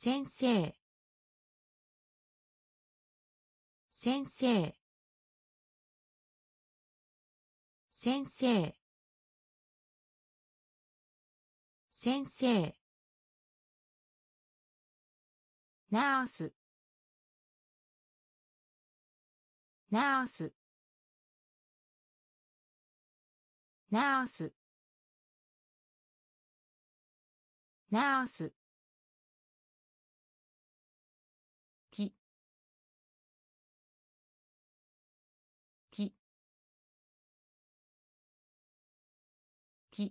先生先生先生先生ナースナースナースナースききき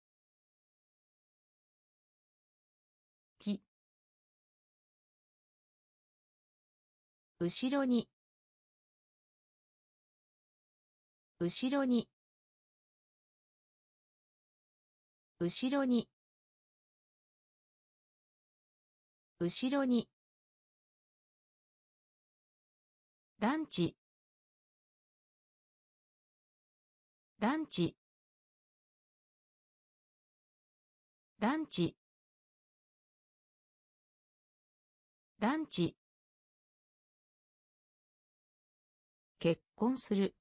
き後ろに後ろに後ろに後ろにランチランチランチランチ結婚する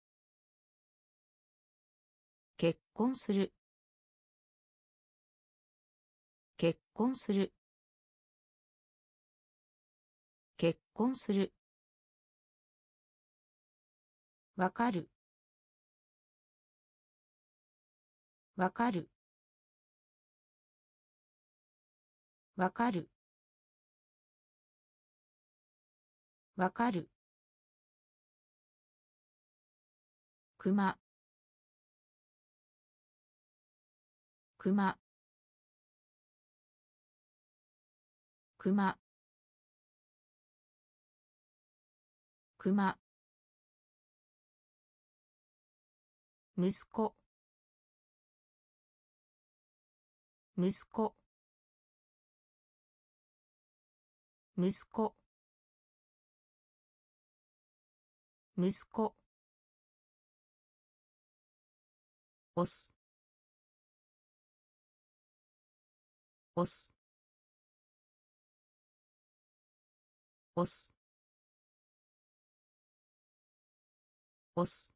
結婚する結婚する結婚するわかるわかるわかるわかるくまくまくまくま息子息子息子息子押す押す押す押す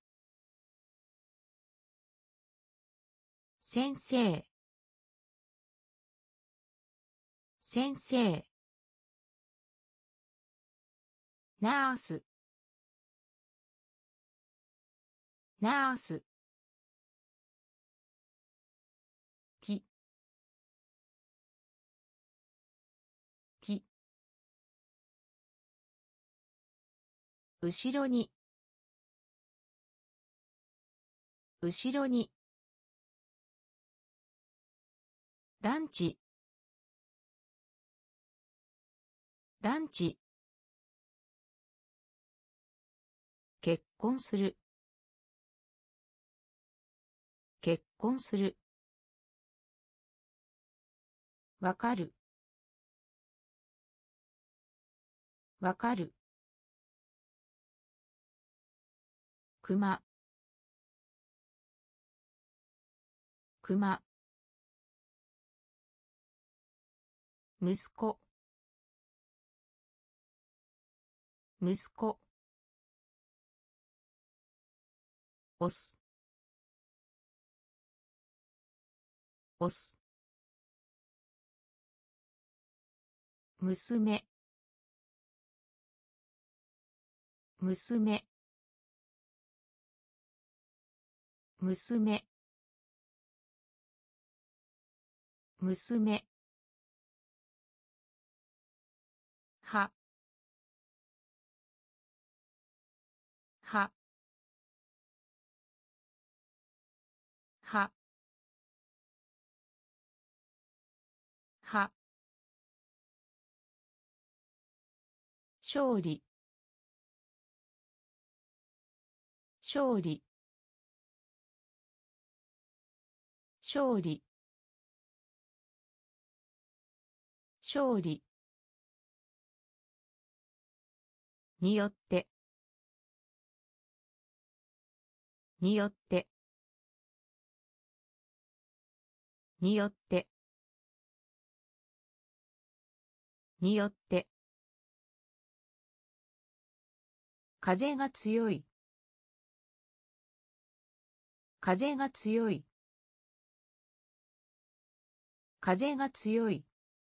先生先生ナースナースきき後ろに後ろにランチランチ結婚する結婚するわかるわかるくまくま息子息子押す押す娘娘娘娘はははは勝利勝利勝利勝利によってによってによってによって、風が強い、風が強い、風が強い、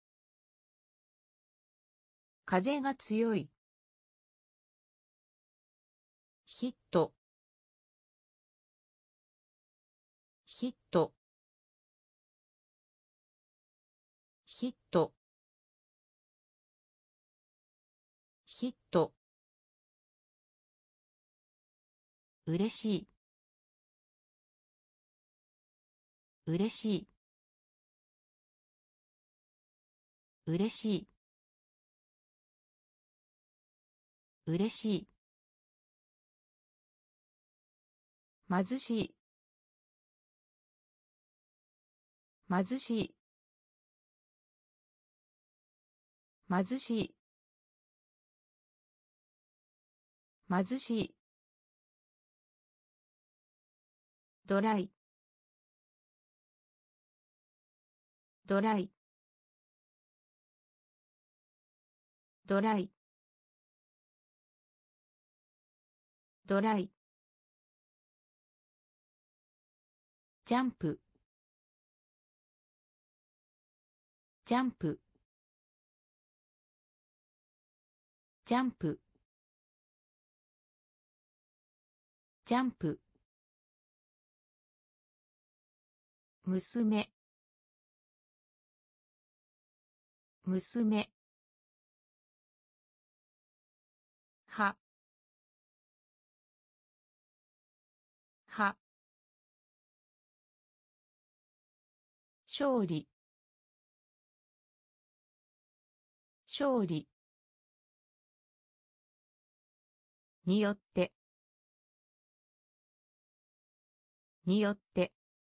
風が強い、ヒット、ヒット、ヒット、ヒット、うれしい、うれしい、うれしい、うれしい、貧しい、貧しい、貧しい、貧しい、ドライ、ドライ、ドライ、ドライ、ジャンプ、ジャンプ、ジャンプ、ジャンプ、娘、娘、は、は、勝利、勝利、によって、によって、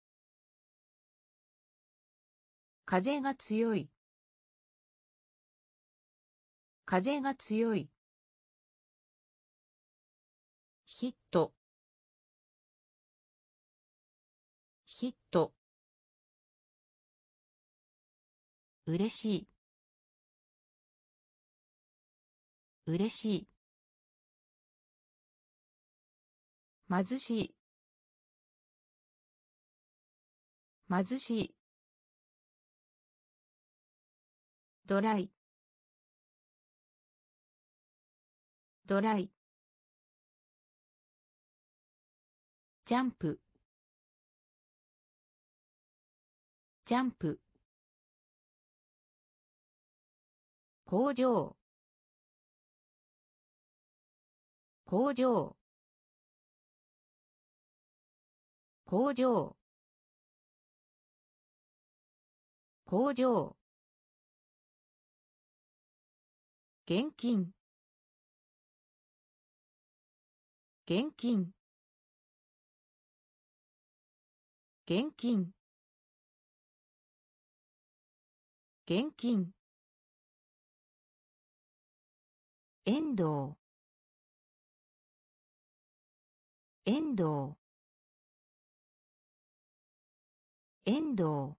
風が強い、風が強い、ヒット、ヒット、うれしい、うれしい、貧しい、貧しい、ドライ、ドライ、ジャンプ、ジャンプ、工場、工場、工場、工場、現金、現金、現金、現金、遠藤、遠藤、遠藤、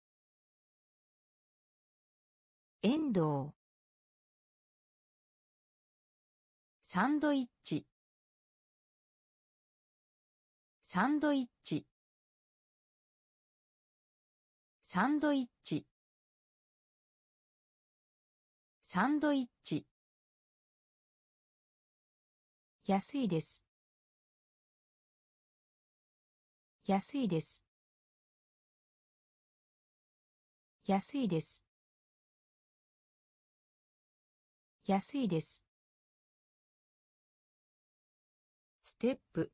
遠藤、サンドイッチ、サンドイッチ、サンドイッチ、サンドイッチ、安いです、安いです、安いです、安いです、ステップ、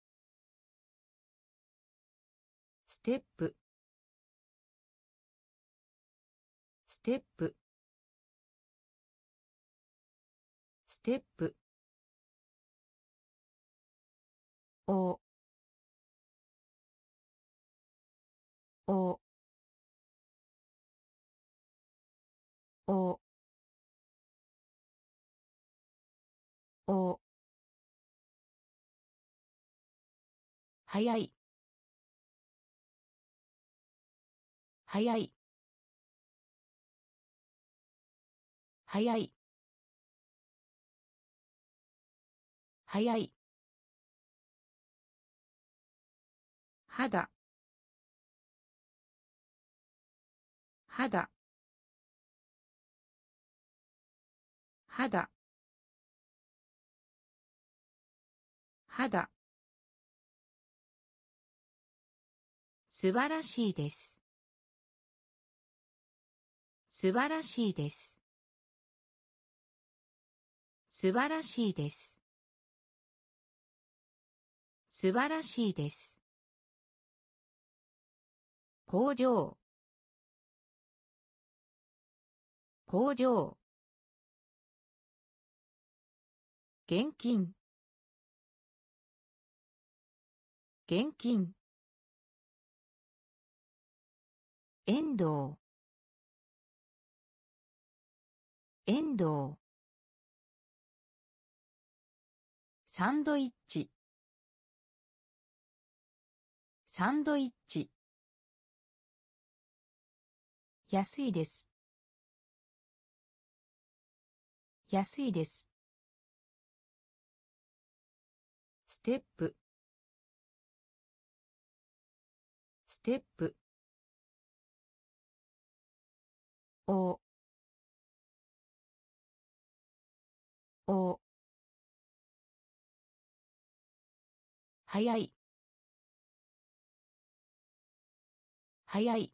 ステップ、ステップ、ステップ、お、お、お、お、早い、早い、 早い早い肌肌肌肌素晴らしいです素晴らしいです素晴らしいです素晴らしいです工場工場現金現金遠藤遠藤サンドイッチサンドイッチ安いです安いですステップステップおお早い早い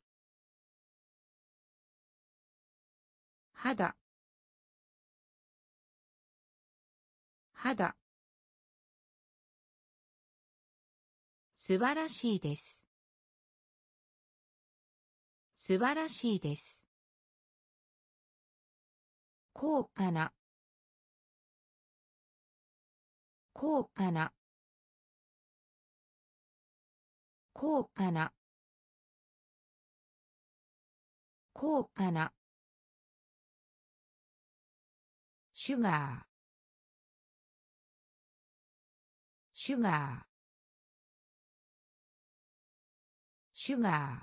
肌肌素晴らしいです素晴らしいです高価な高価な高価な高価なシュガーシュガーシュガー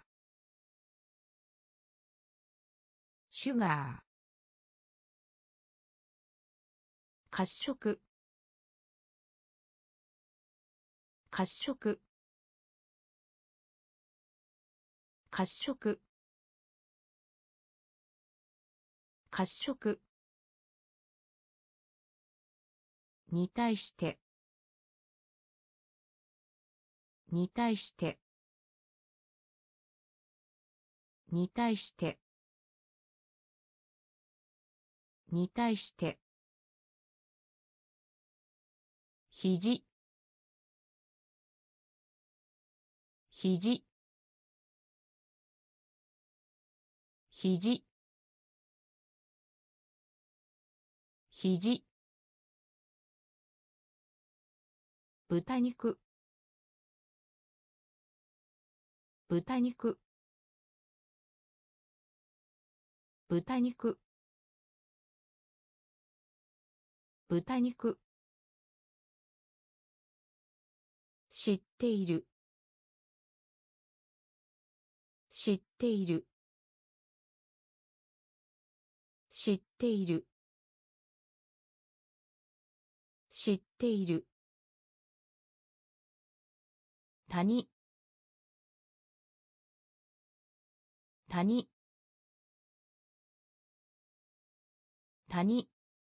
シュガー褐色褐色褐色褐色に対してに対してに対してに対して肘肘肘肘豚肉豚肉豚肉豚肉知っている知っている知っている知っている谷谷谷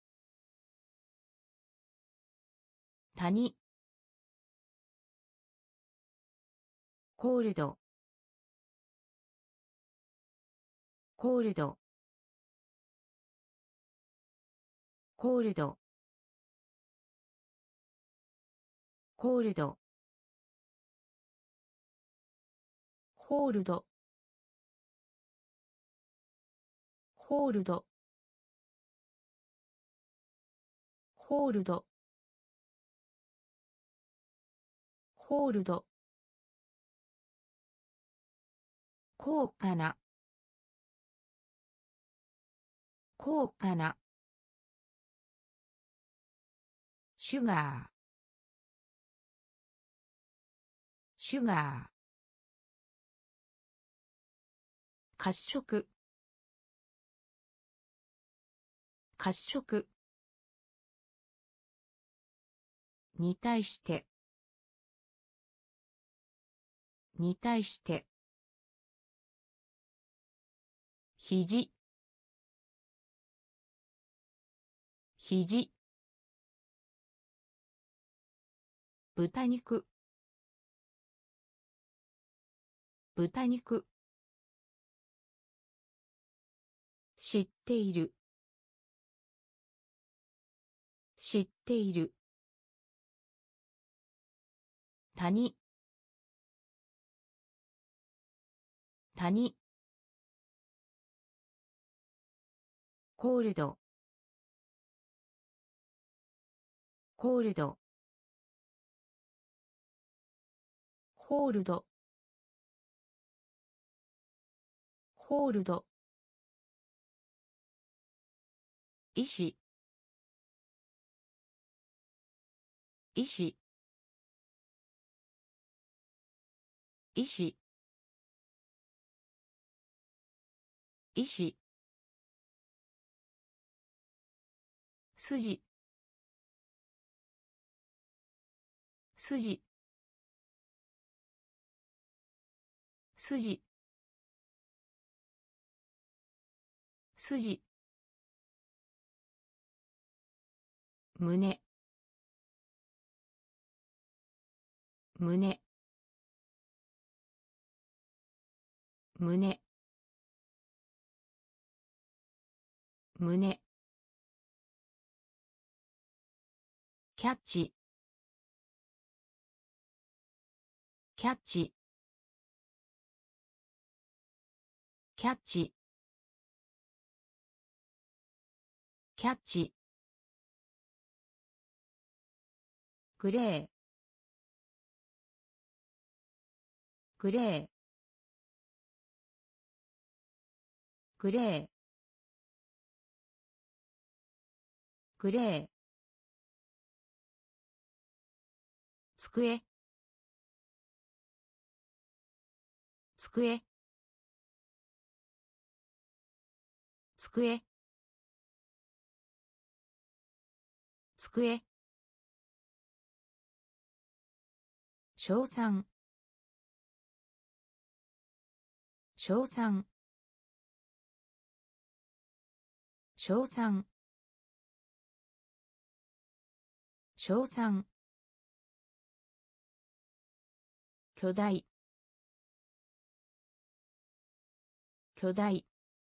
谷コールドコールドコールドコールドホールドホールドホールドホールド高価な高価なシュガーシュガー褐色褐色に対してに対して肘肘豚肉豚肉知っている知っている谷谷コールドコールドホールドホールド医師医師医師医師筋筋筋筋胸胸胸胸キャッチキャッチキャッチキャッチグレーグレーグレーグレー机机机机称賛称賛称賛称賛巨大巨大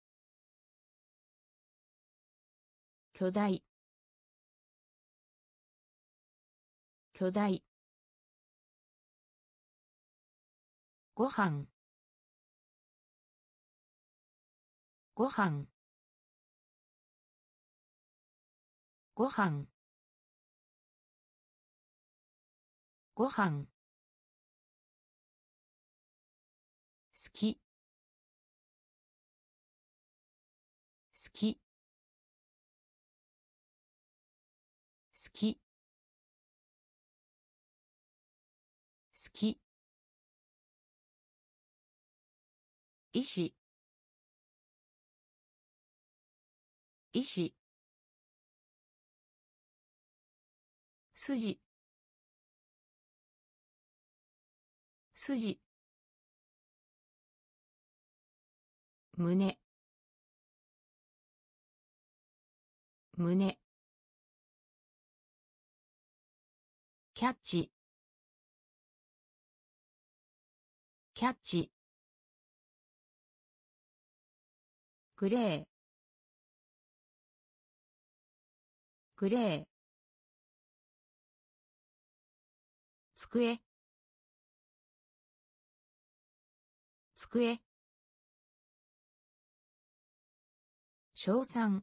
巨大巨大ご飯ご飯ご飯ご飯好き好き好き好き医師医師筋筋胸胸キャッチキャッチグレーグレー机机称賛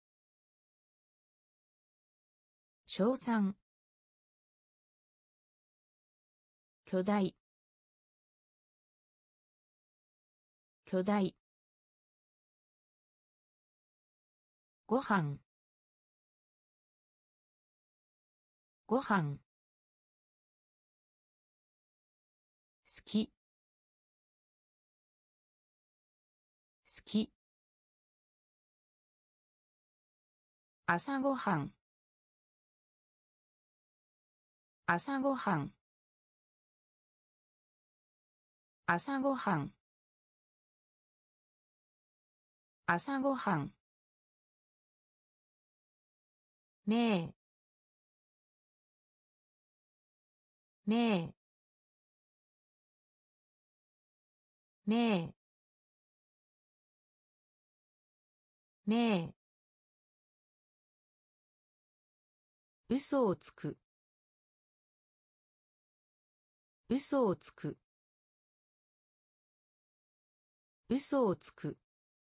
称賛巨大巨大ご飯ご飯好き好き朝ごはん朝ごはん朝ごはん朝ごはんめめめめ嘘をつく嘘をつく嘘をつく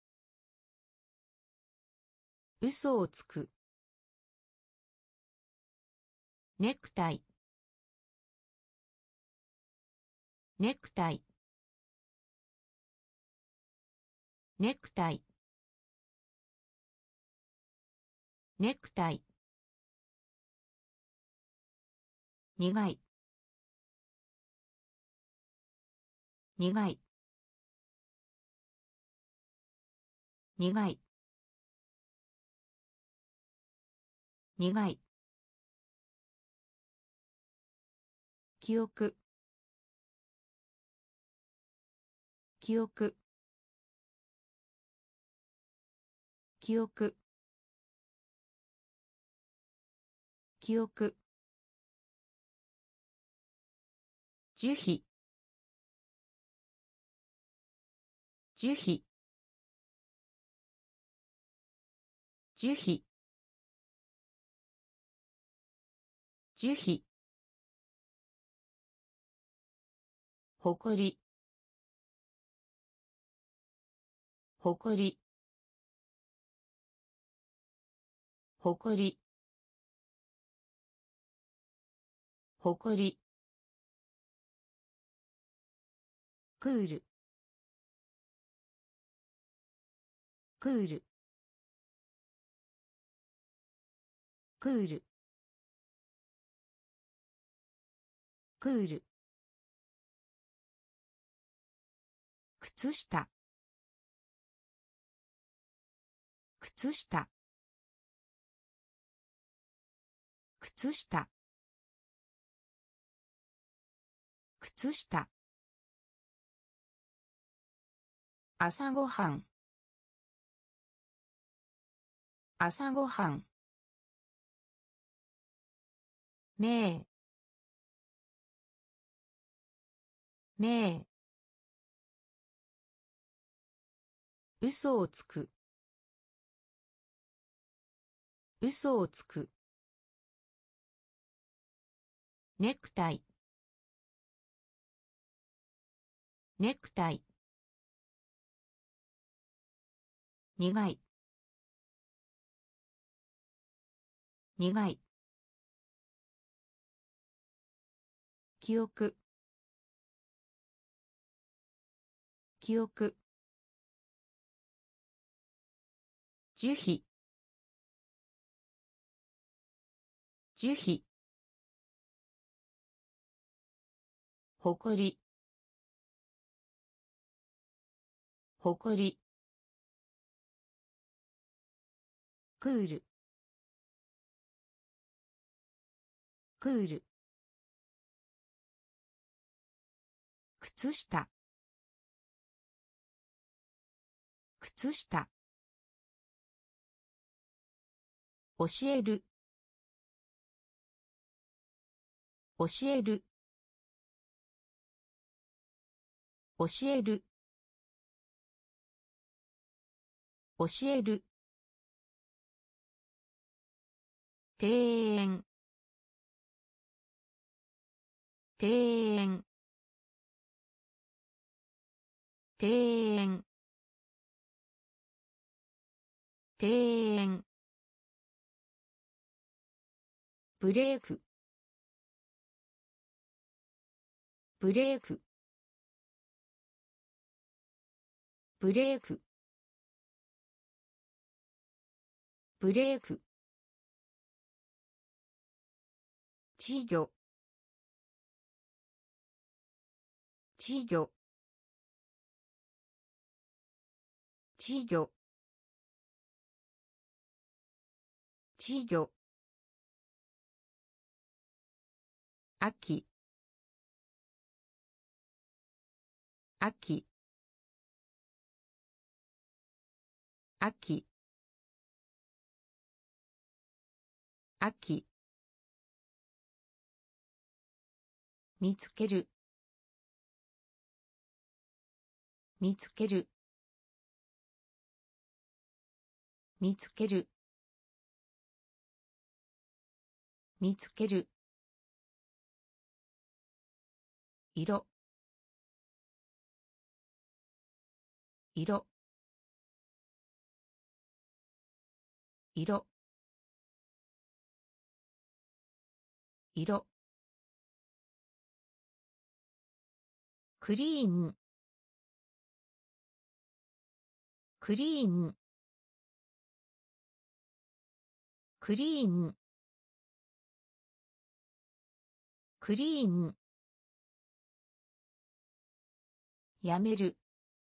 嘘をつくネクタイネクタイネクタイネクタイ苦い苦い苦い苦い記憶記憶記憶記憶樹皮樹皮樹皮樹皮ほこりほこりほこりほこりクールクールクールクール靴下靴下靴下靴下朝ごはん朝ごはんめめ嘘をつく嘘をつくネクタイネクタイ苦い苦い記憶記憶樹皮樹皮ほこりほこりクールクール靴下靴下教える教える教える教える庭園庭園庭園庭園ブレークブレークブレークブレーク稚魚稚魚稚魚稚魚秋秋秋秋見つける見つける見つける見つける色色色色クリーンクリーンクリーンクリーンやめる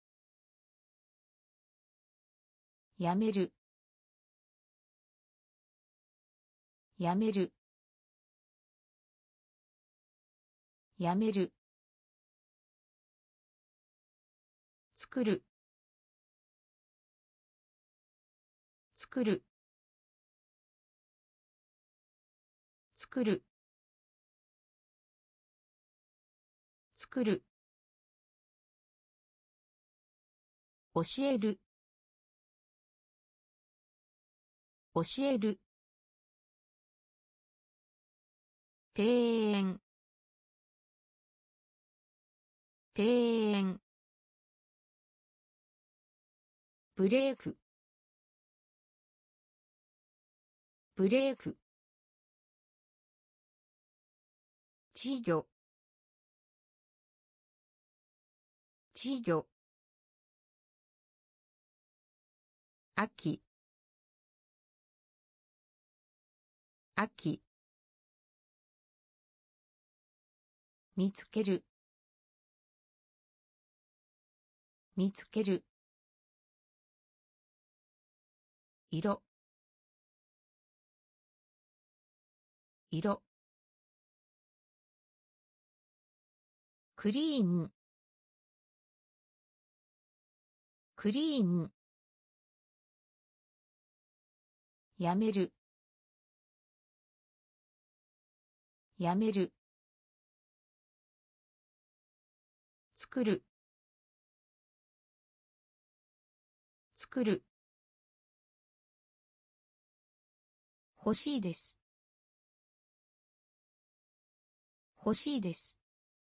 やめるやめるやめる作る作る作る作る教える教える庭園庭園ブレークブレーク稚魚稚魚秋秋見つける見つける色色クリーンクリーンやめるやめる作る作る欲しいです欲しいです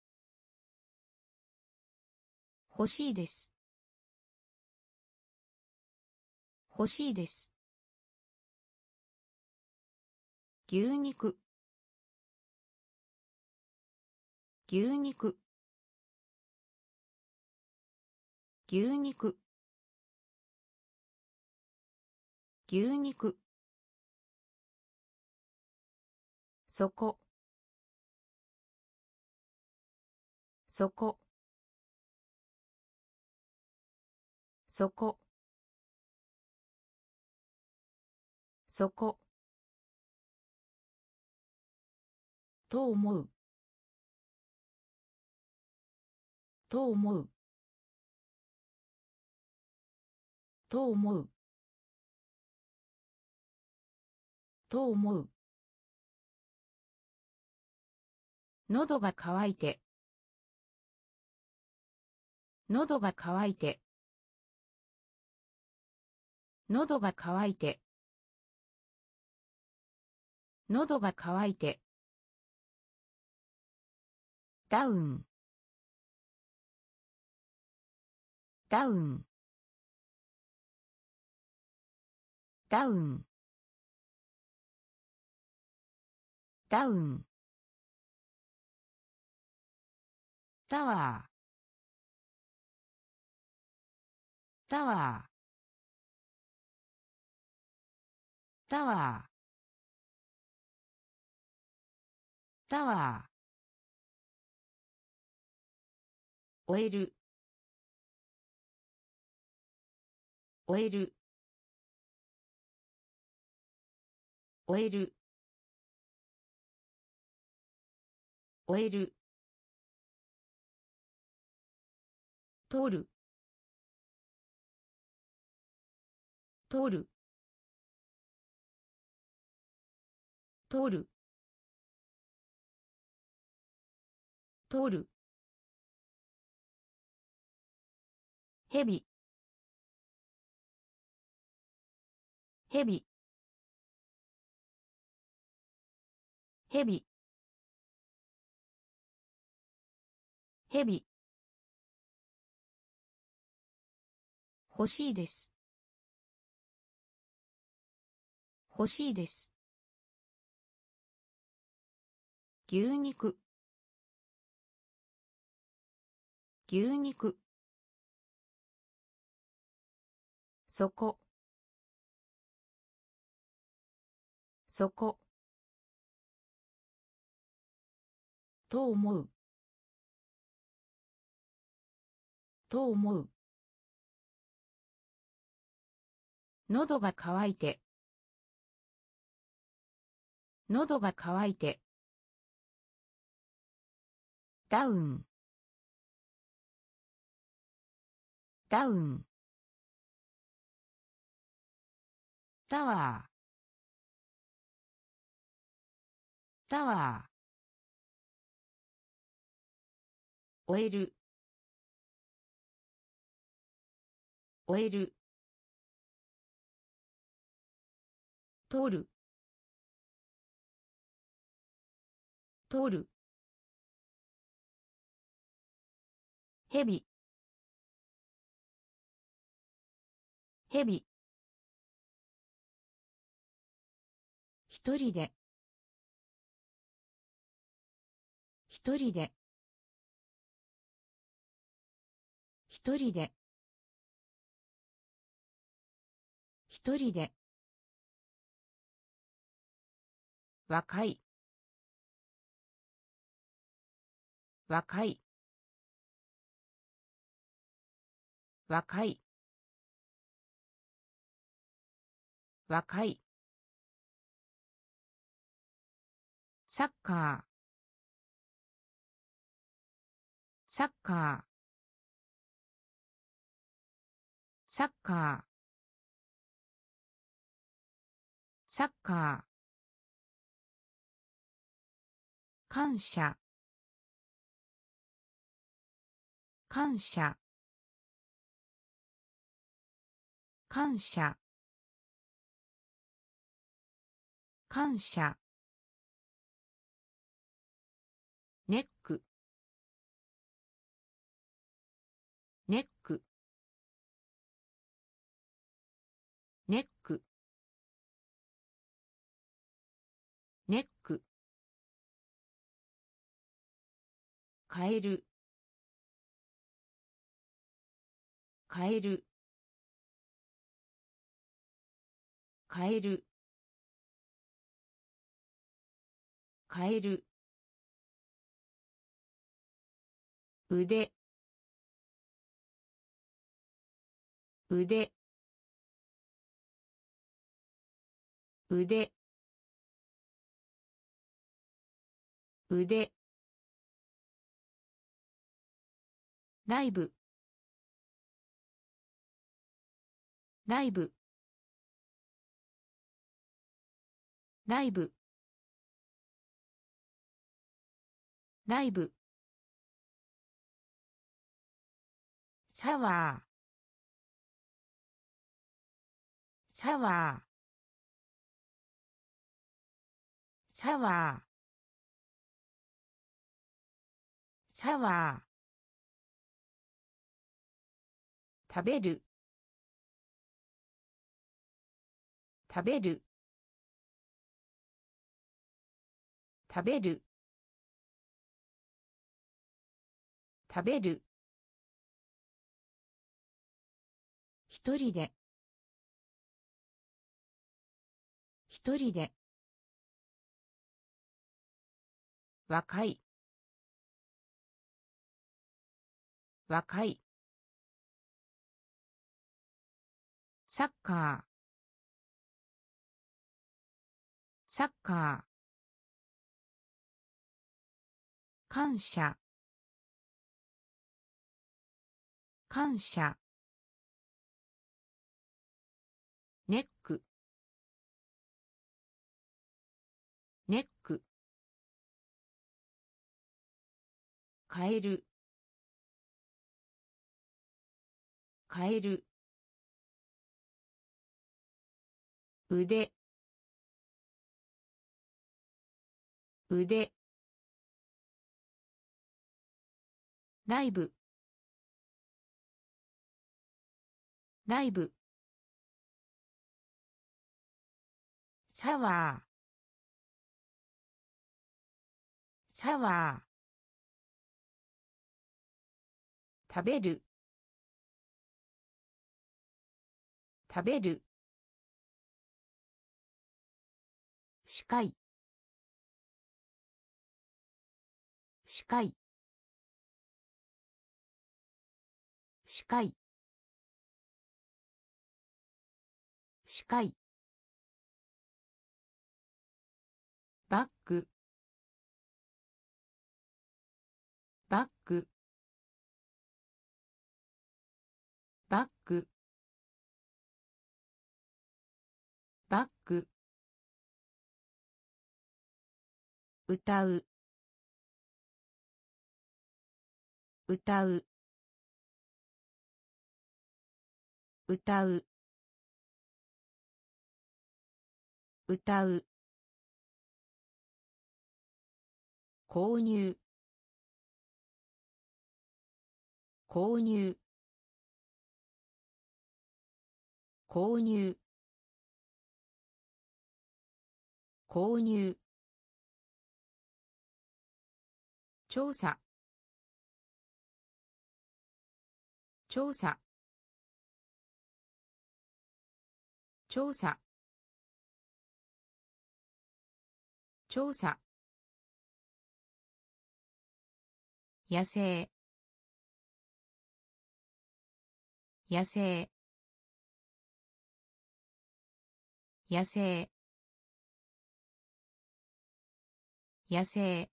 欲しいです欲しいです牛肉牛肉牛肉牛肉そこそこそこそこと思うと思うと思うと思う喉が渇いて喉が渇いて喉が渇いて喉が渇いてダウンダウンダウンダウンタワータワータワータワー終える終える終える終える通る通る通る通るヘビヘビヘビヘビ欲しいです欲しいです牛肉牛肉そこそこと思うと思う喉が渇いて喉が渇いてダウンダウンタワータワー終える終える通る通るヘビヘビ一人で一人で一人で一人で若い若い若い若いサッカーサッカーサッカーサッカー感謝感謝感謝感謝ネックネックネックネックカエルカエルカエルカエル腕腕腕腕ライブライブライブライブシャワーシャワーシャワーシャワー食べる食べる食べる食べる一人で一人で若い若いサッカーサッカー、感謝、感謝、ネック、ネック、カエル、カエル、腕、腕、ライブ、ライブ、シャワー、シャワー、食べる、食べる、視界、視界、視界、視界、バッグ、バッグ、バッグ、バッグ、歌う、歌う、歌う、歌う、購入、購入、購入、購入、調査、調査、調査、調査、野生、野生、野生、野生、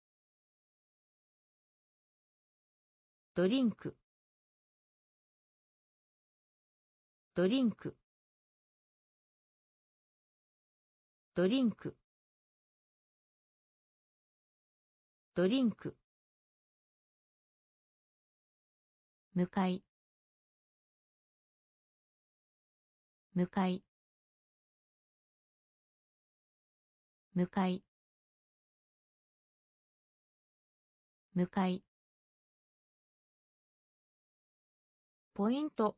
ドリンク、ドリンク、ドリンク、ドリンク、向かい、向かい、向かい、向かい、ポイント、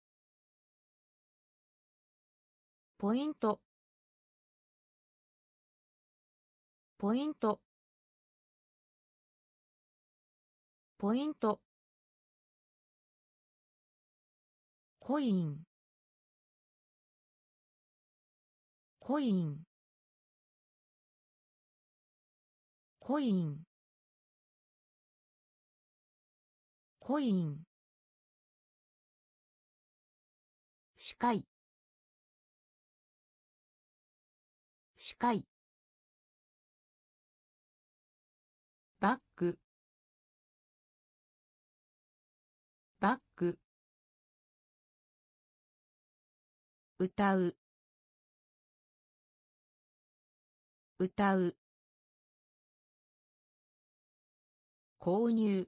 ポイント、ポイント、ポイント、コイン、コイン、コイン、コイン、視界、視界、バッグ、バッグ、歌う、歌う、購入、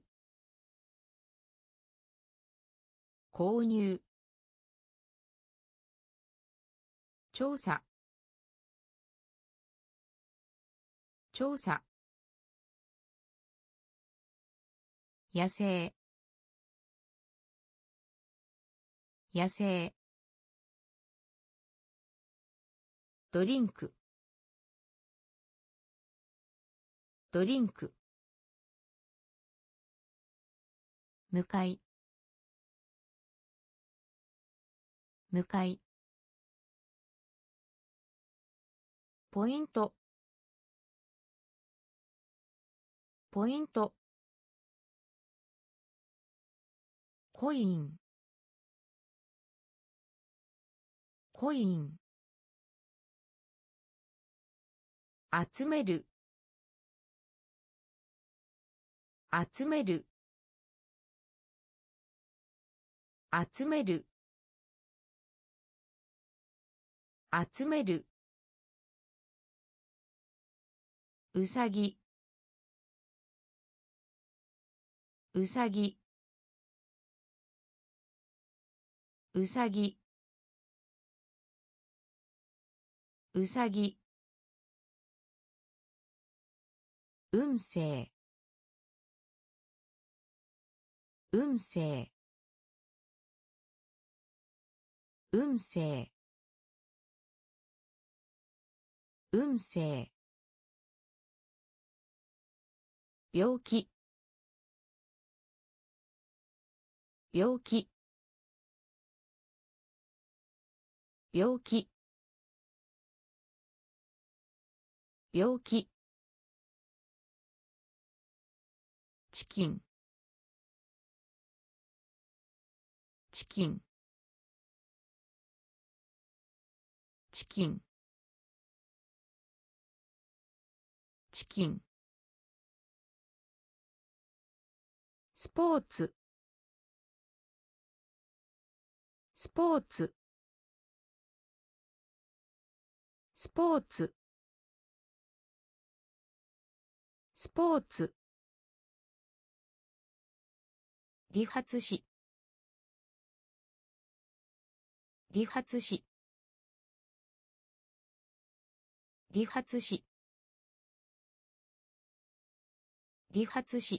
購入、調査、調査、野生、野生、ドリンク、ドリンク、向かい、向かい、ポイント、ポイント、コイン、コイン、 集める集める集める集めるうさぎうさぎうさぎうさぎ運勢運勢運勢運勢病気病気病気病気チキンチキンチキンチキンスポーツスポーツスポーツスポーツ理髪師理髪師理髪師理髪師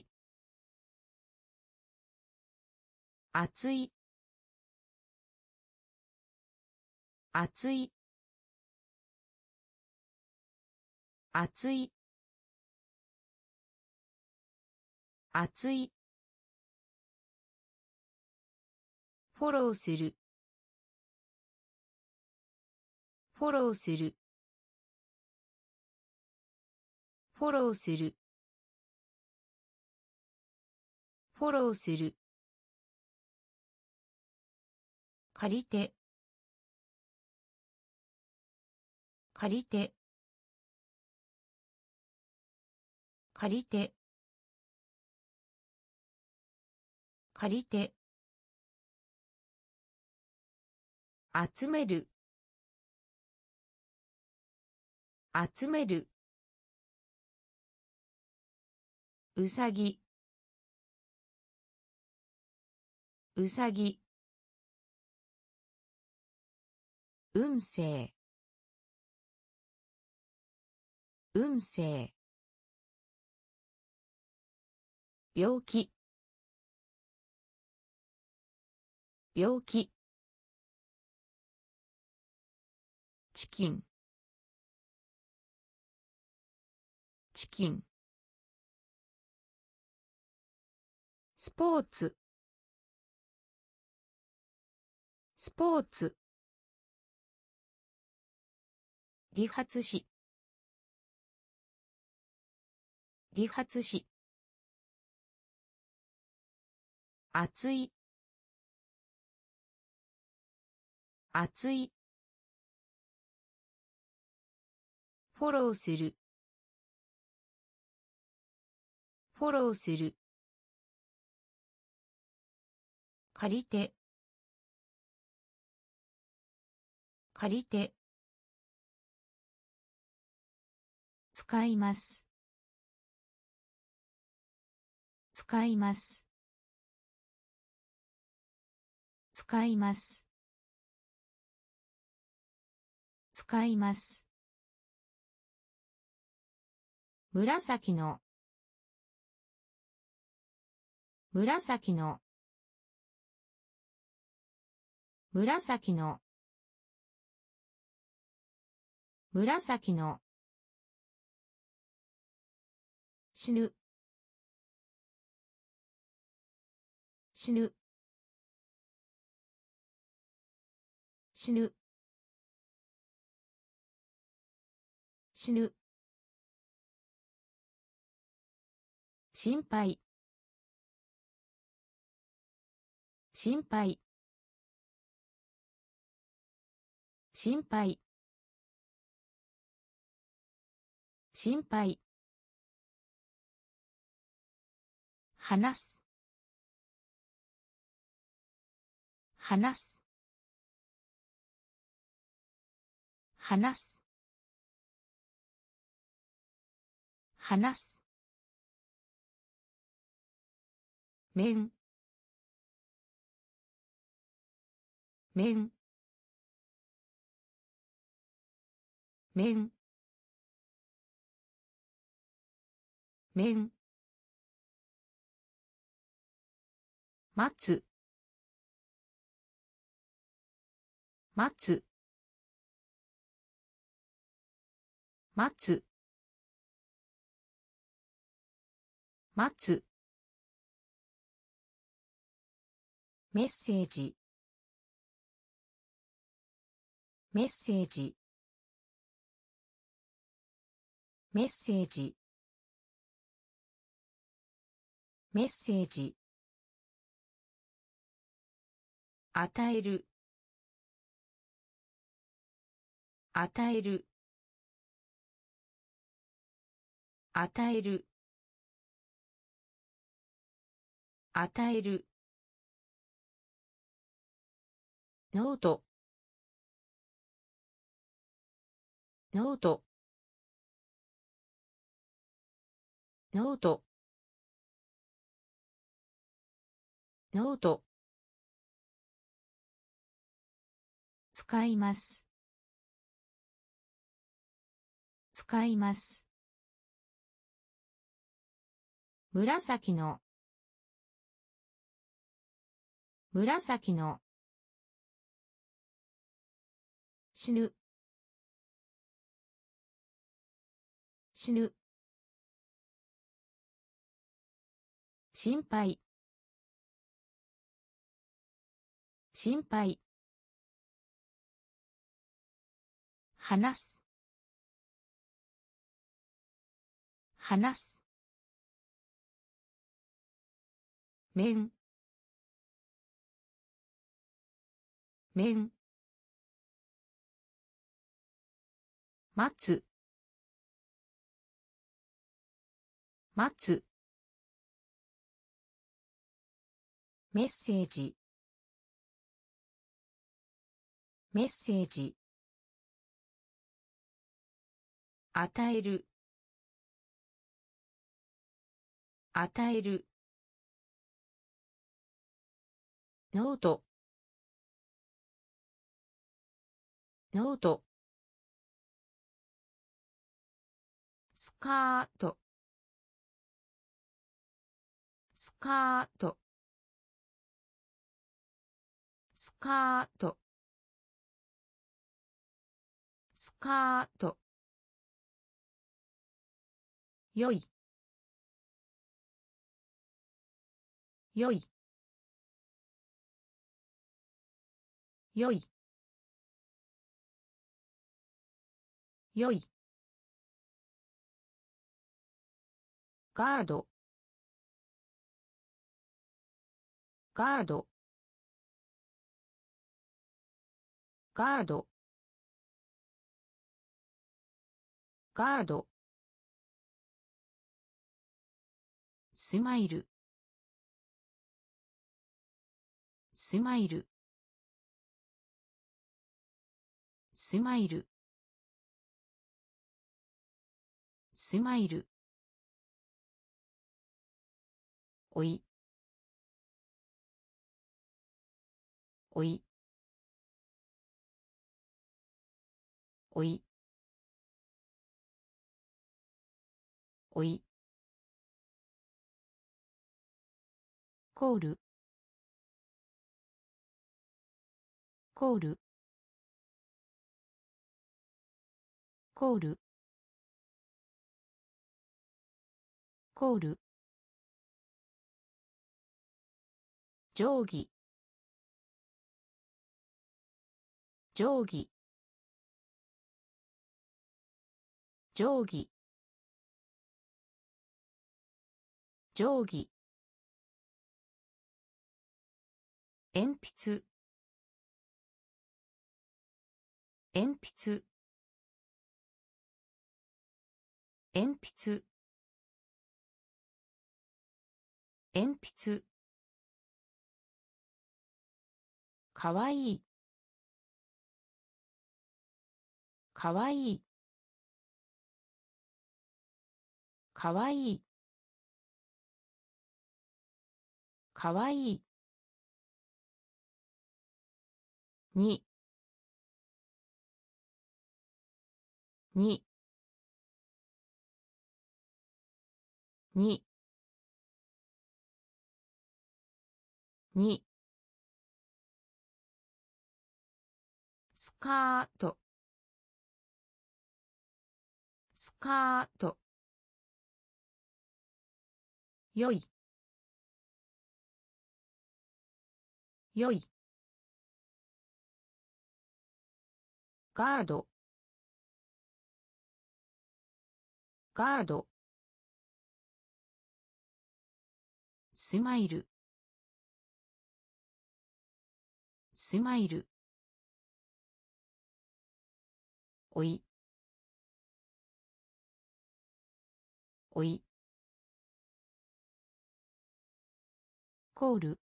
熱い熱い熱い熱いフォローするフォローするフォローするフォローする借りて借りて借りて借りて集める集めるうさぎうさぎ運勢運勢病気病気チキンチキンスポーツスポーツ理髪師理髪師熱い熱いフォローするフォローする借りて借りて使います使います使います使います紫の紫の紫の紫の死ぬ死ぬ死ぬ死ぬ心配心配心配心配話す話す話す話す面面面面待つ待つ待つ待つメッセージメッセージメッセージメッセージ与える与える与える与えるノートノートノートノート使います使います紫の紫の死ぬ死ぬ心配心配話す話す面面待つ待つメッセージメッセージ与える与えるノートノートスカートスカートスカートスカートよいよいよいよいガードガードガードガードスマイルスマイルスマイルスマイルおいおいおいおいコールコールコールコール定規定規定規定規鉛筆鉛筆鉛筆鉛筆かわいいかわいいかわいいかわいいににににスカートスカートよいよいガードガードスマイルスマイルおいおいコール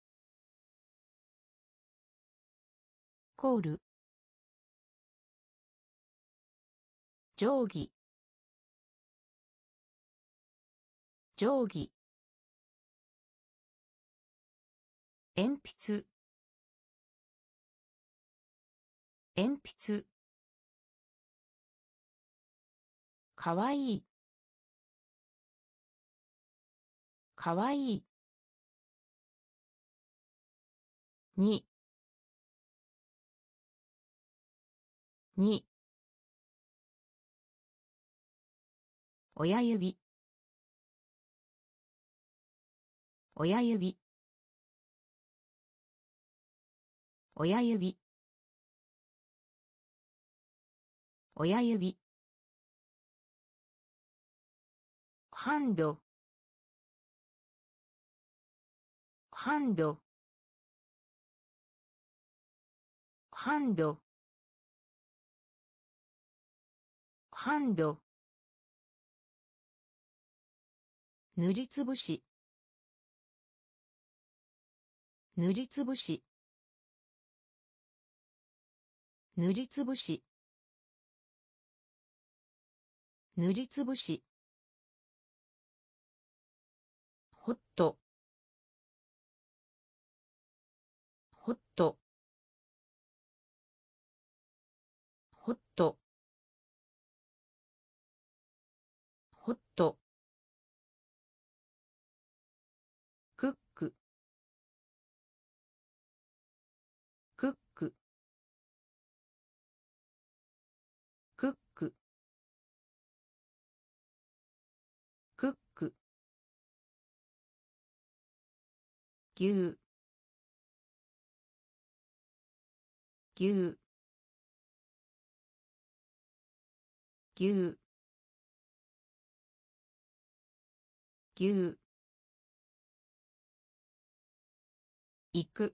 コール定規定規鉛筆鉛筆かわいいかわいいにに親指親指親指親指ハンドハンドハンドハンド塗りつぶし塗りつぶし塗りつぶし塗りつぶしホットホットホットホットクッククッククッククック牛牛牛牛行く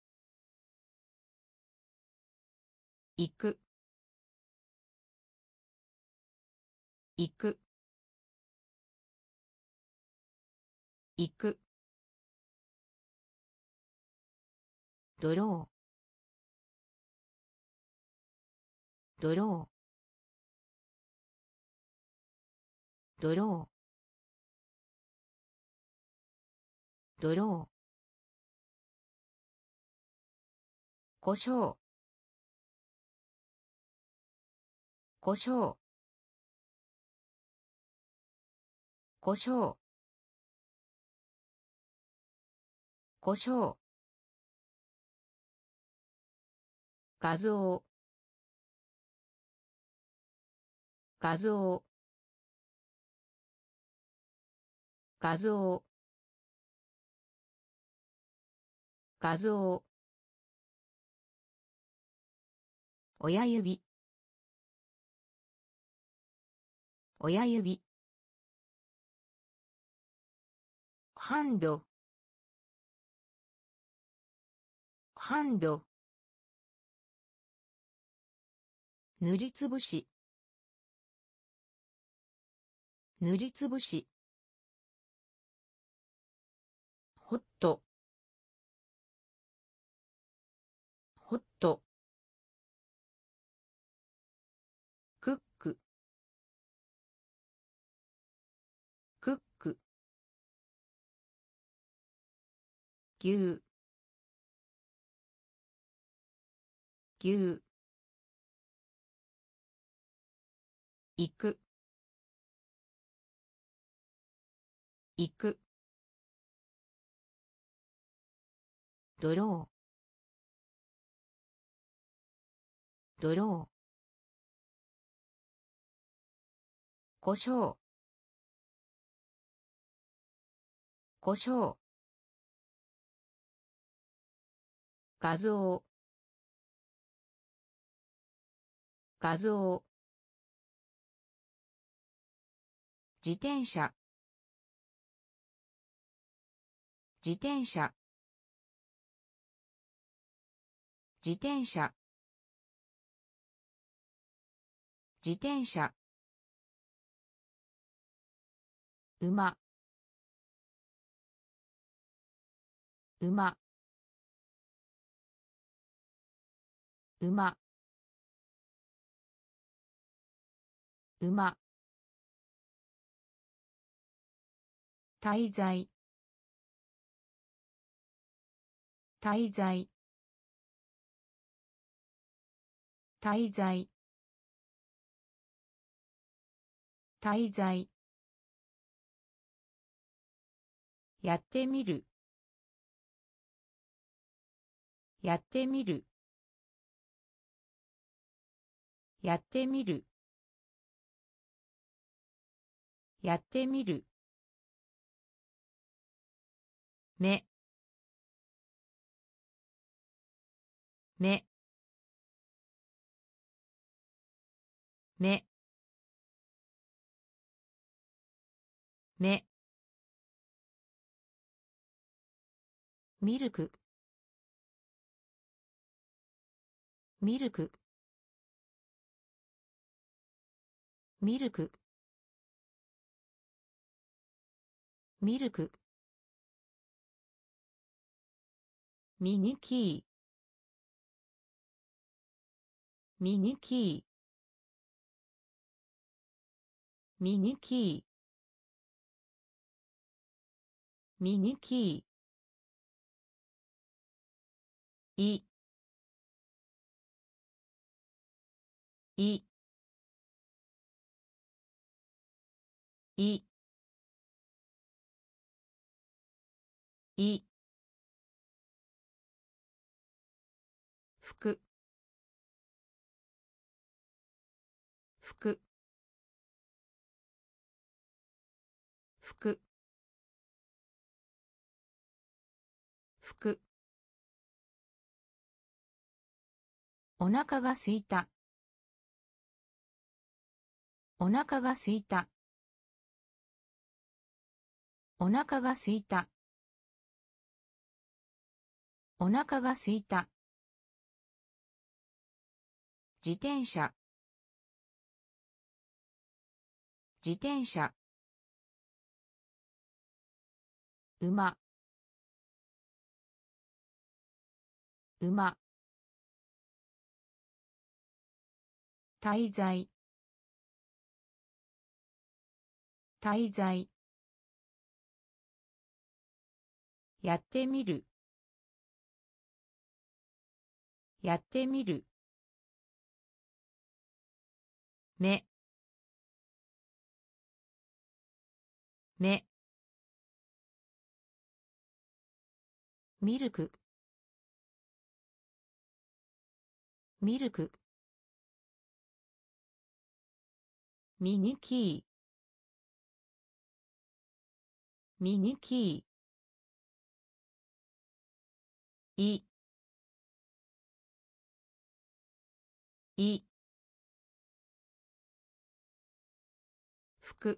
行く行く行くドロードロードロードロー胡椒胡椒胡椒胡椒画像画像画像画像親指親指ハンドハンド塗りつぶし塗りつぶし、ホット、ホット、クック、クック、牛、牛、行く、行く、ドロー、ドロー、胡椒、胡椒、画像、画像、自転車、自転車、自転車、自転車、馬、馬、馬、馬、滞在、滞在、滞在、滞在、やってみる、やってみる、やってみる、やってみる、目、目、目、目、ミルク、ミルク、ミルク、ミルク、ミニキー、ミニキー、ミニキー、ミニキー、い、い、い、い、服、服、服、服、お腹がすいた、お腹がすいた、お腹がすいた、お腹がすいた、自転車、自転車、馬、馬、滞在、滞在、やってみる、やってみる、目、目、ミルク、ミルク、ミニキー、ミニキー、い、い、服、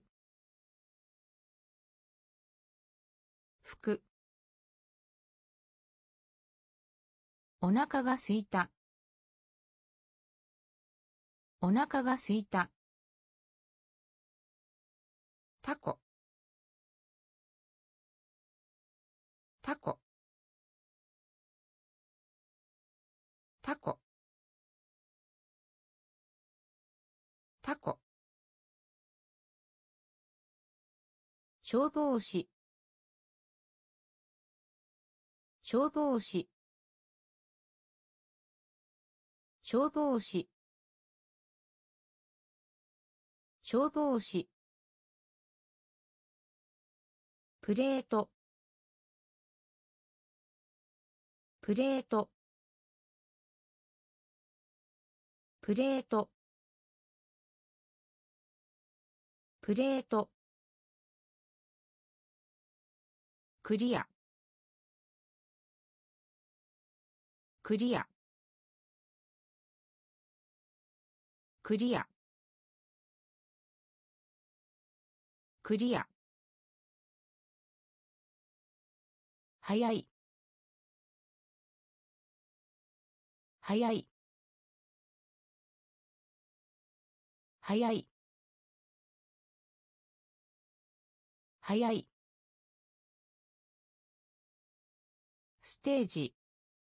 服、お腹がすいた、お腹がすいた、 タコタコタコタコ消防士消防士消防士消防士プレートプレートプレートプレートクリアクリアクリアクリア早い早い早い早いステージ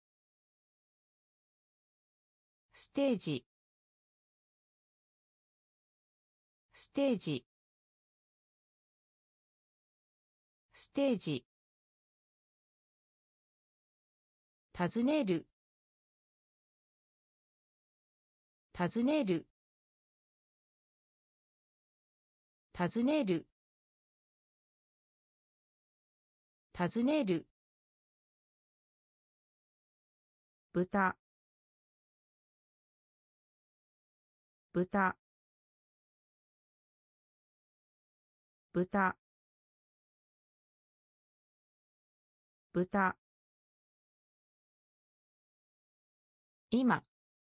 ステージステージステージ尋ねる尋ねる尋ねる尋ねる豚豚豚豚今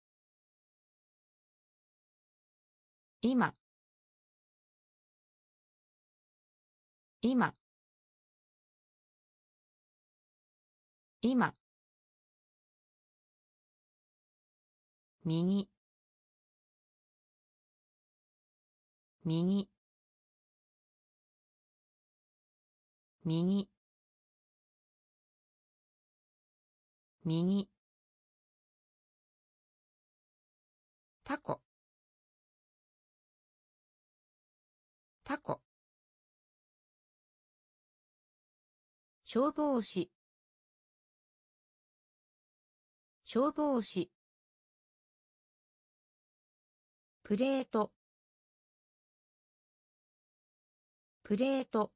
今今今右右右右タコタコ消防士消防士プレートプレート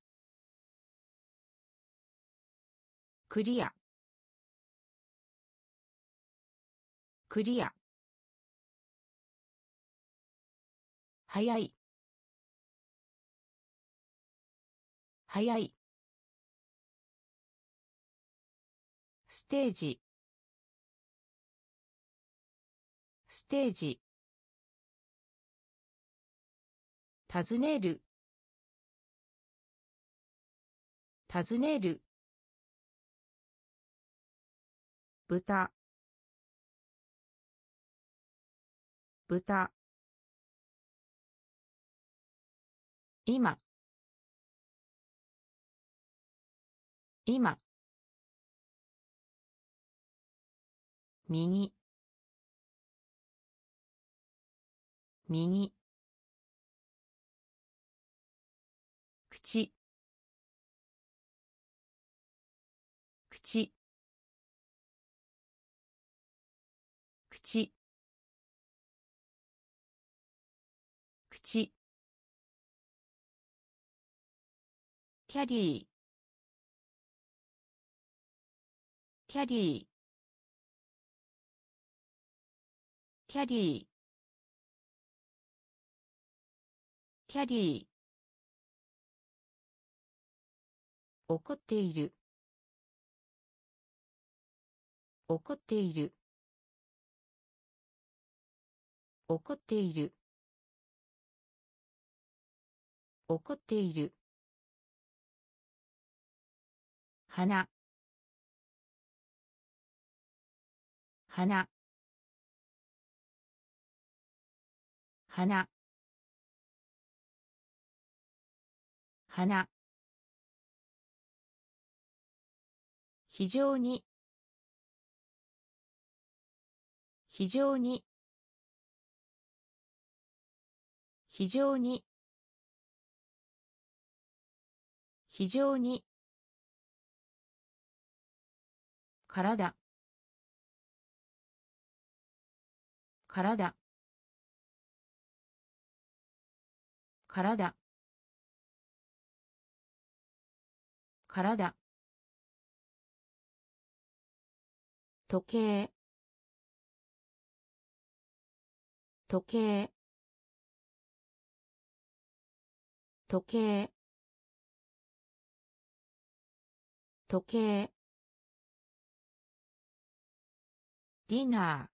クリアクリア早い早いステージステージ尋ねる尋ねる豚豚今今右右口口口口キャリーキャリーキャリーキャリー怒っている怒っている怒っている怒っている花花花花、非常に、非常に、非常に、非常に、体、体、体、体、時計、時計、時計、時計、ディナー、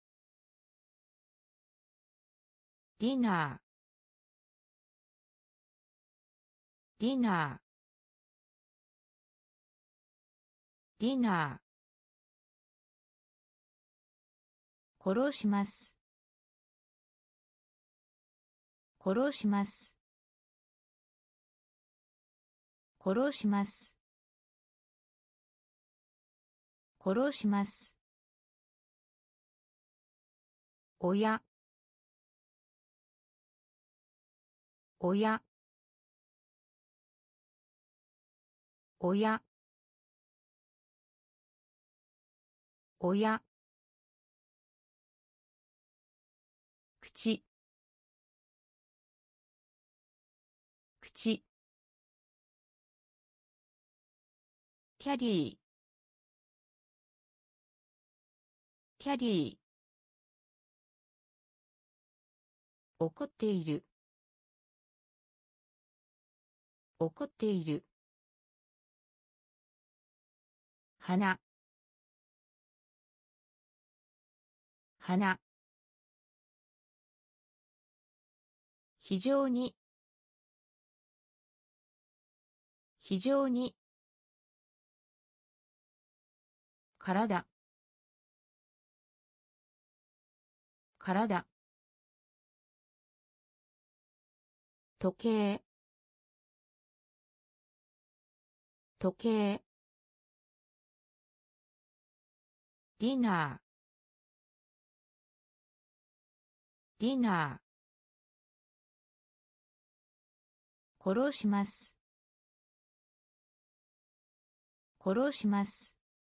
ディナー、ディナー、ディナー、殺します、殺します、殺します、殺します、親、親、親、親、口、口、キャリー、キャリー、怒っている、怒っている、花、花、非常に、非常に、体、体、時計、時計、ディナー、ディナー、殺します、殺します、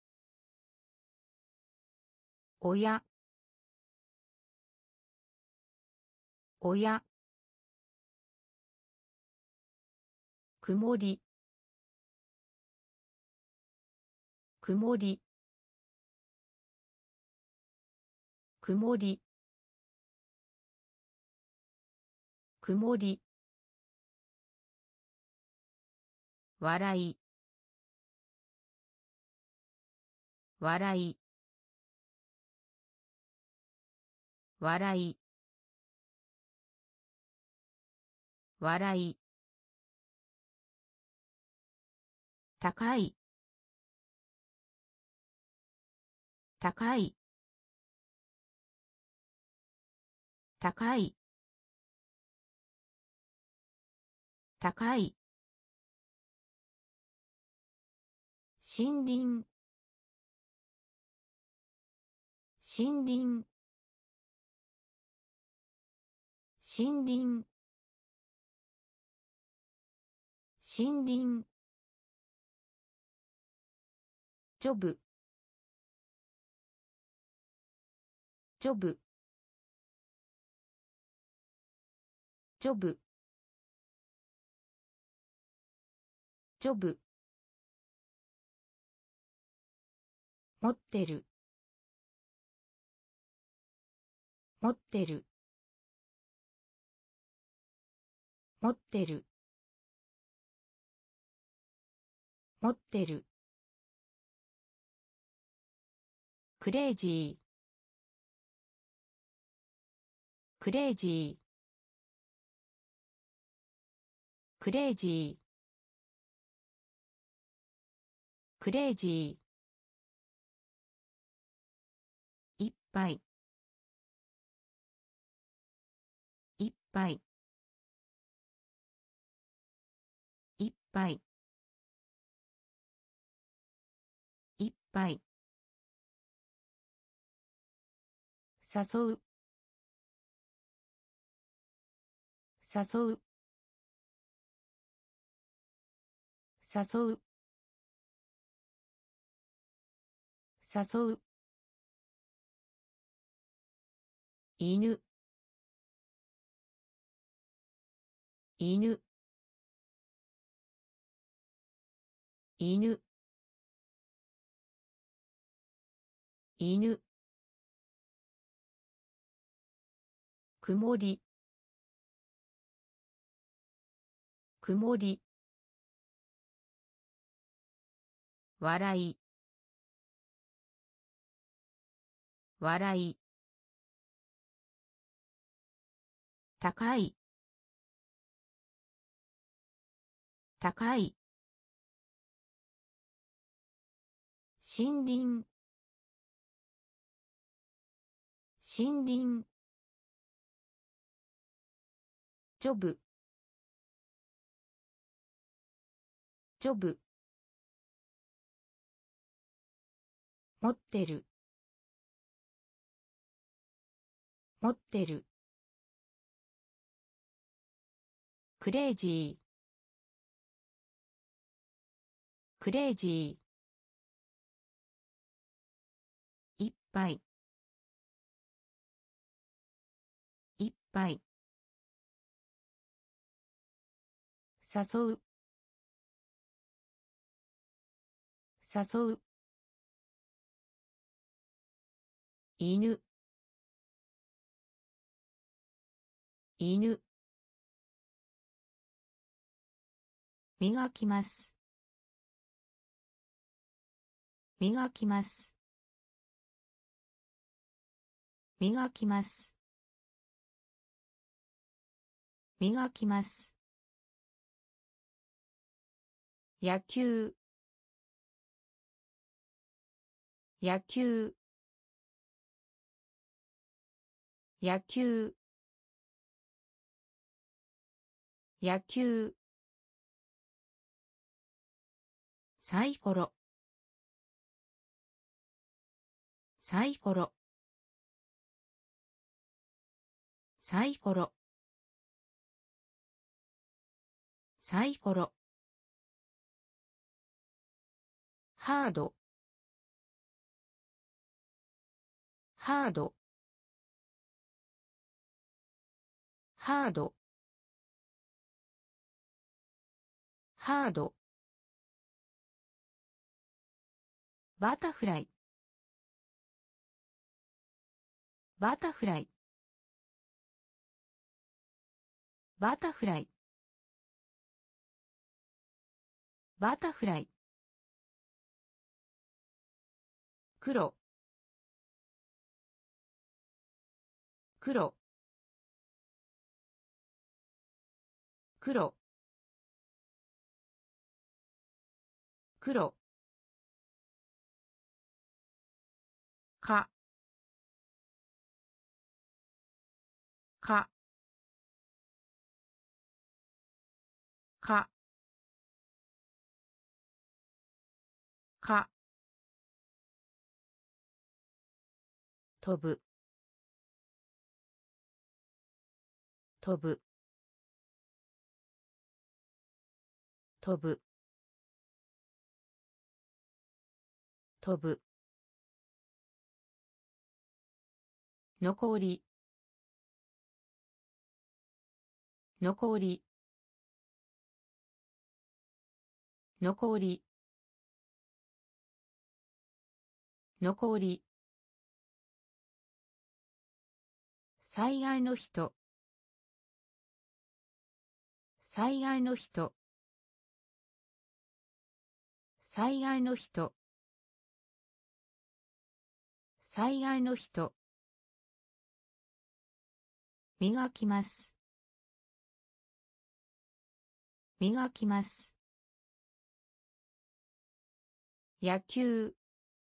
親、親、曇り、曇り、曇り、曇り、笑い、笑い、笑い、笑い、高い、高い、高い、高い、森林、森林、森林、森林、ジョブ、ジョブ、ジョブ、ジョブ、持ってる、持ってる、持ってる、持ってる、クレイジー、クレイジー、クレイジー、クレイジー、いっぱい、いっぱい、 ぱいいっぱい誘う誘う誘う誘う犬犬犬犬曇り曇り笑い笑い高い高い森林森林ジョブジョブ持ってる持ってるクレイジークレイジーいっぱいいっぱい誘う誘う犬犬磨きます磨きます磨きます磨きます野球野球野球野球サイコロサイコロサイコロサイコロハードハードハードハードバタフライバタフライバタフライバタフライ黒黒黒黒かかかか飛ぶ飛ぶ飛ぶ飛ぶ残り残り残り残り災害の人災害の人災害の人災害の人磨きます磨きます野球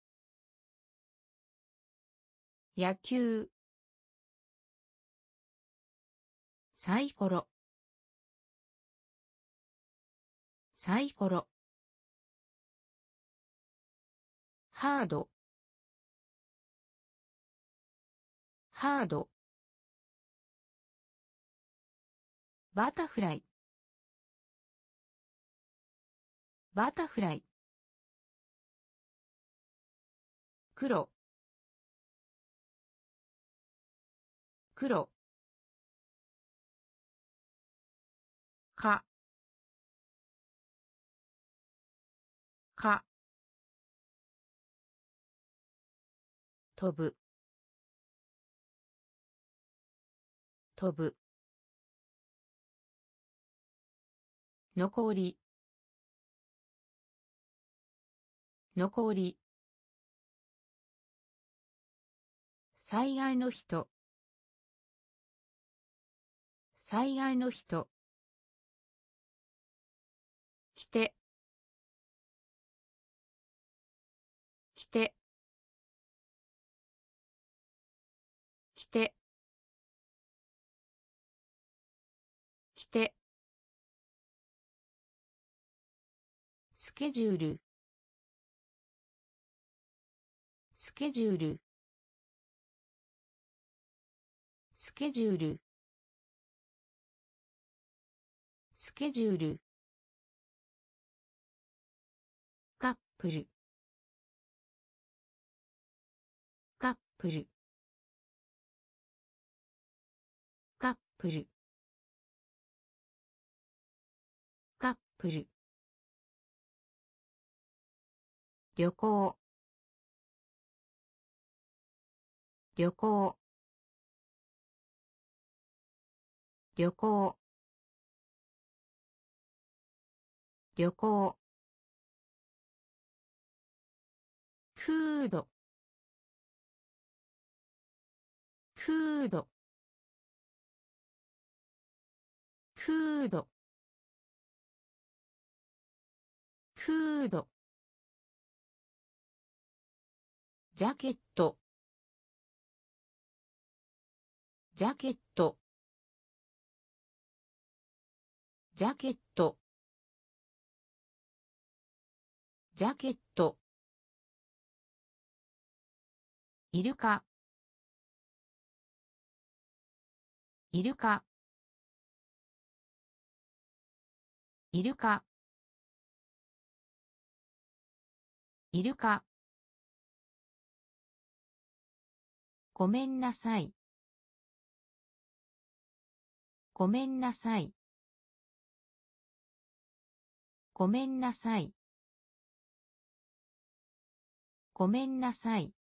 野球サイコロサイコロハードハードバタフライバタフライ黒黒かか飛ぶ飛ぶ残り残り災害の人災害の人来て来て来て来てスケジュールスケジュールスケジュールスケジュールカップルカップルカップルカップル旅行旅行旅行旅行フードフードフードフードジャケットジャケットジャケットジャケットイルカイルカイルカイルカごめんなさいごめんなさいごめんなさいごめんなさい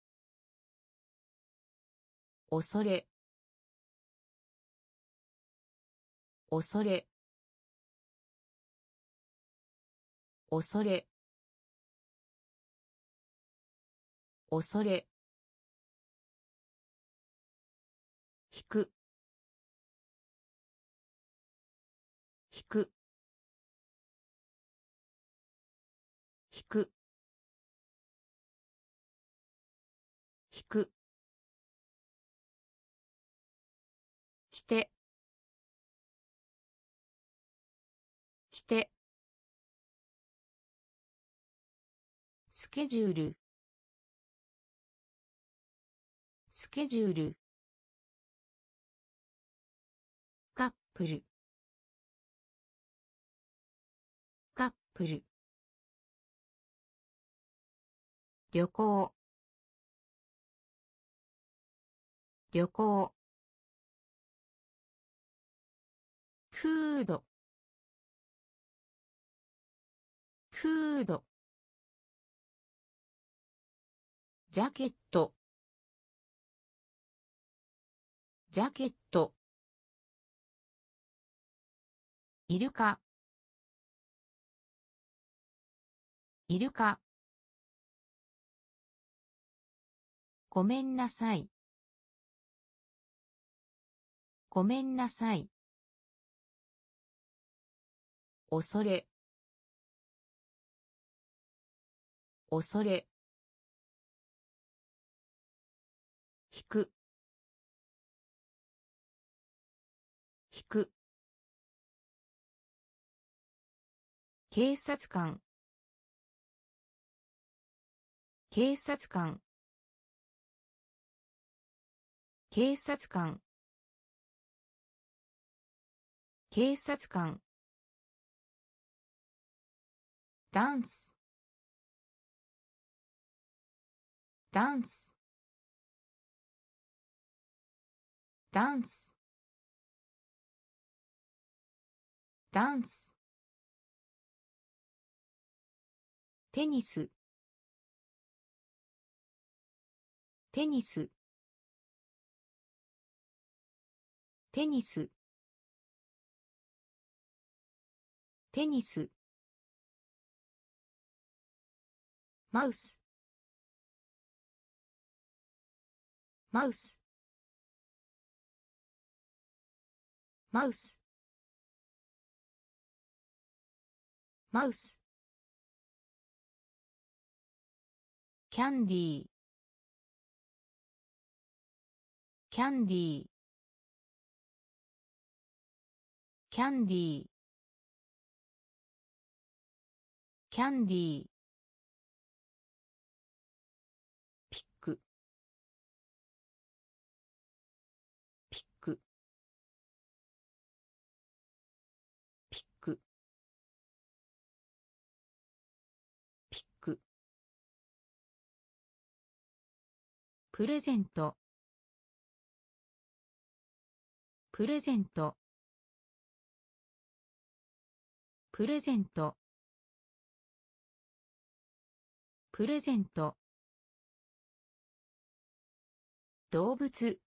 恐れ恐れ恐れ恐れ引く引く引く引く来て来てスケジュールスケジュールカップルカップル旅行旅行フードフードジャケットジャケットイルカイルカごめんなさいごめんなさい恐れ恐れ引く引く警察官警察官警察官警察官ダンスダンスダンスダンステニステニステニステニスマウスマウスマウスマウスキャンディーキャンディーキャンディーキャンディーピックピックピックピックプレゼントプレゼントプレゼントプレゼント動物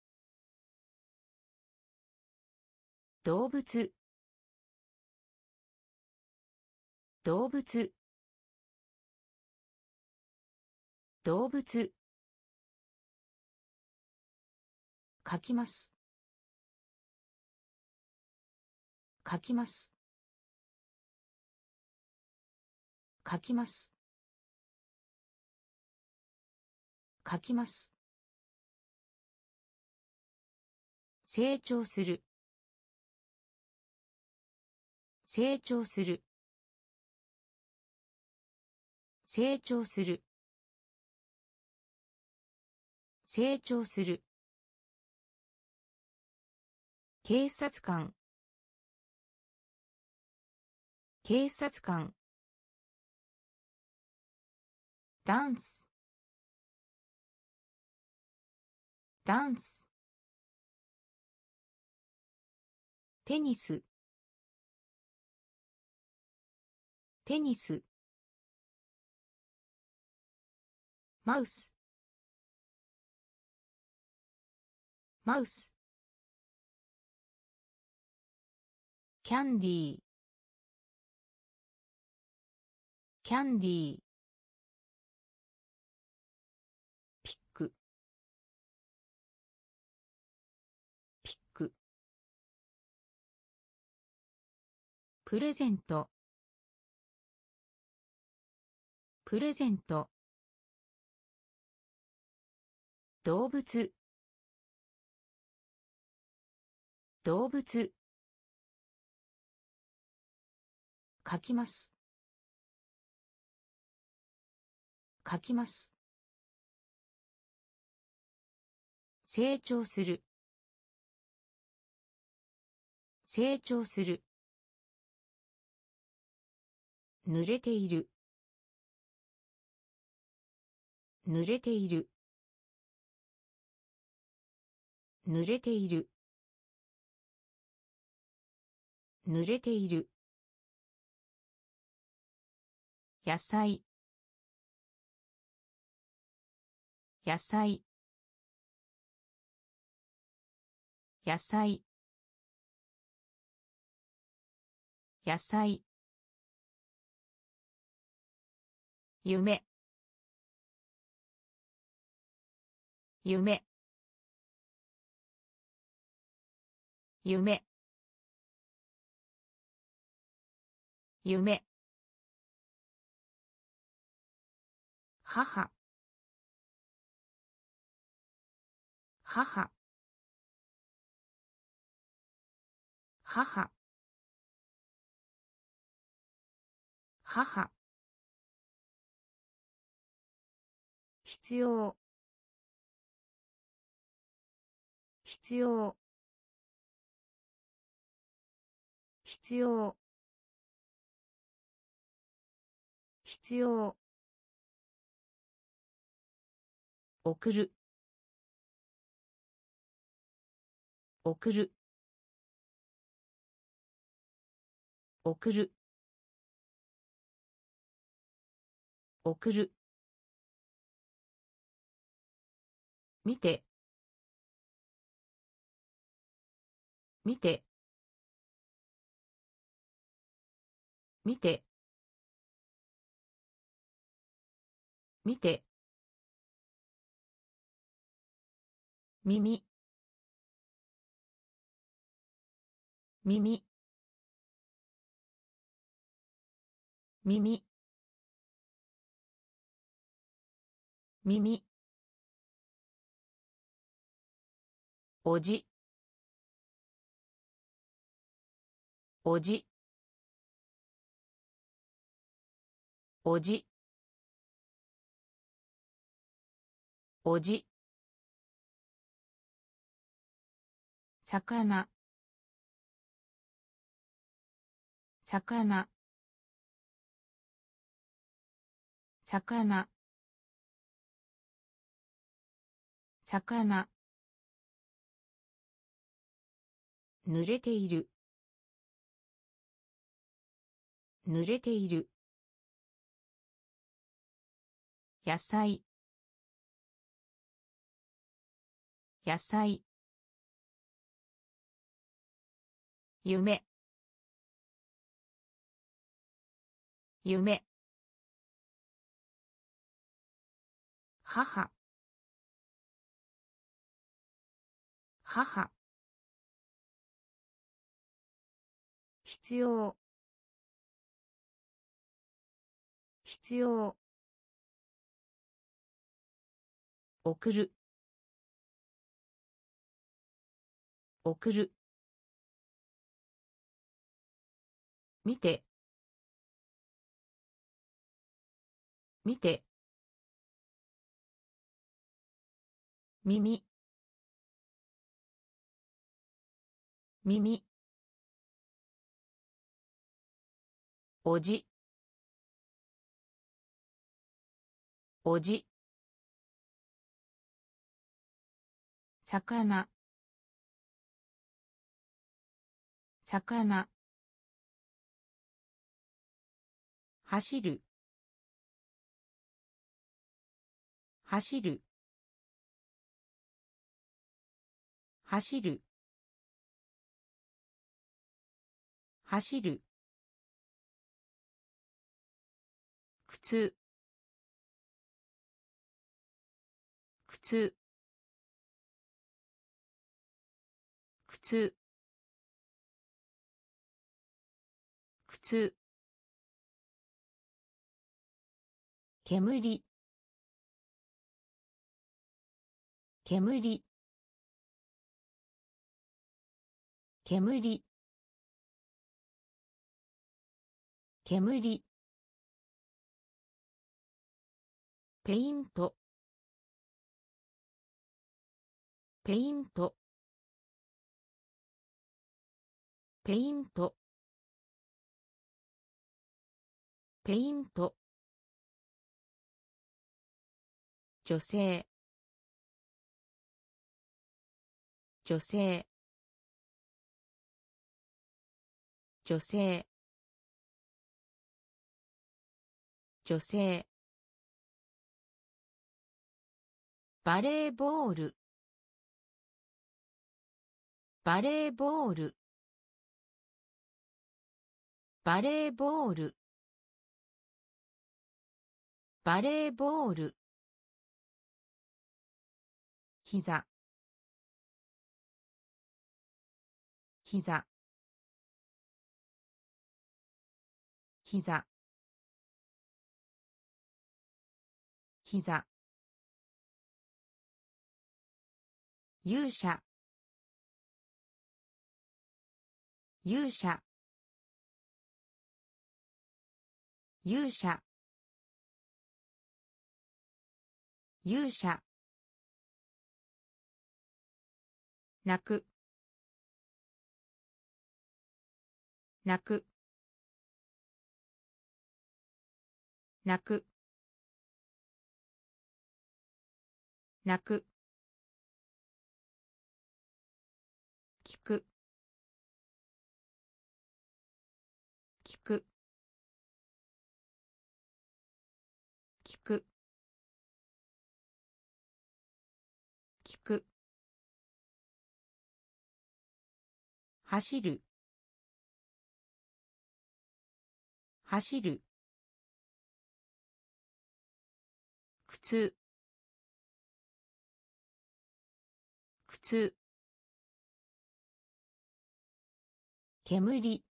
動物動物動物書きます書きます書きます書きます成長する成長する成長する成長する警察官警察官ダンスダンステニステニスマウスマウスキャンディーキャンディーピックピックプレゼントプレゼント動物動物書きます書きます成長する成長する濡れている濡れている濡れている濡れている野菜野菜野菜野菜夢夢夢夢母母母母、必要、必要、必要、必要、送る、送る、送る、送る、見て、見て、見て、見て、耳、耳、耳、耳、おじ、おじ、おじ、おじ、魚、魚、魚、魚、濡れている、濡れている、野菜、野菜、夢、夢、母、母、必要、必要、送る、送る、見て、見て、耳、耳、おじ、おじ、魚、魚、走る、走る、走る、走る、靴、靴、靴、靴、煙、煙、煙、煙、ペイント、ペイント、ペイント、ペイント、女性、女性、女性、女性、バレーボール、バレーボール、バレーボール、バレーボール、膝、膝、膝、膝、勇者、勇者、 勇者勇者泣く泣く泣く泣く聞く聞く聞く聞く走る走る靴靴煙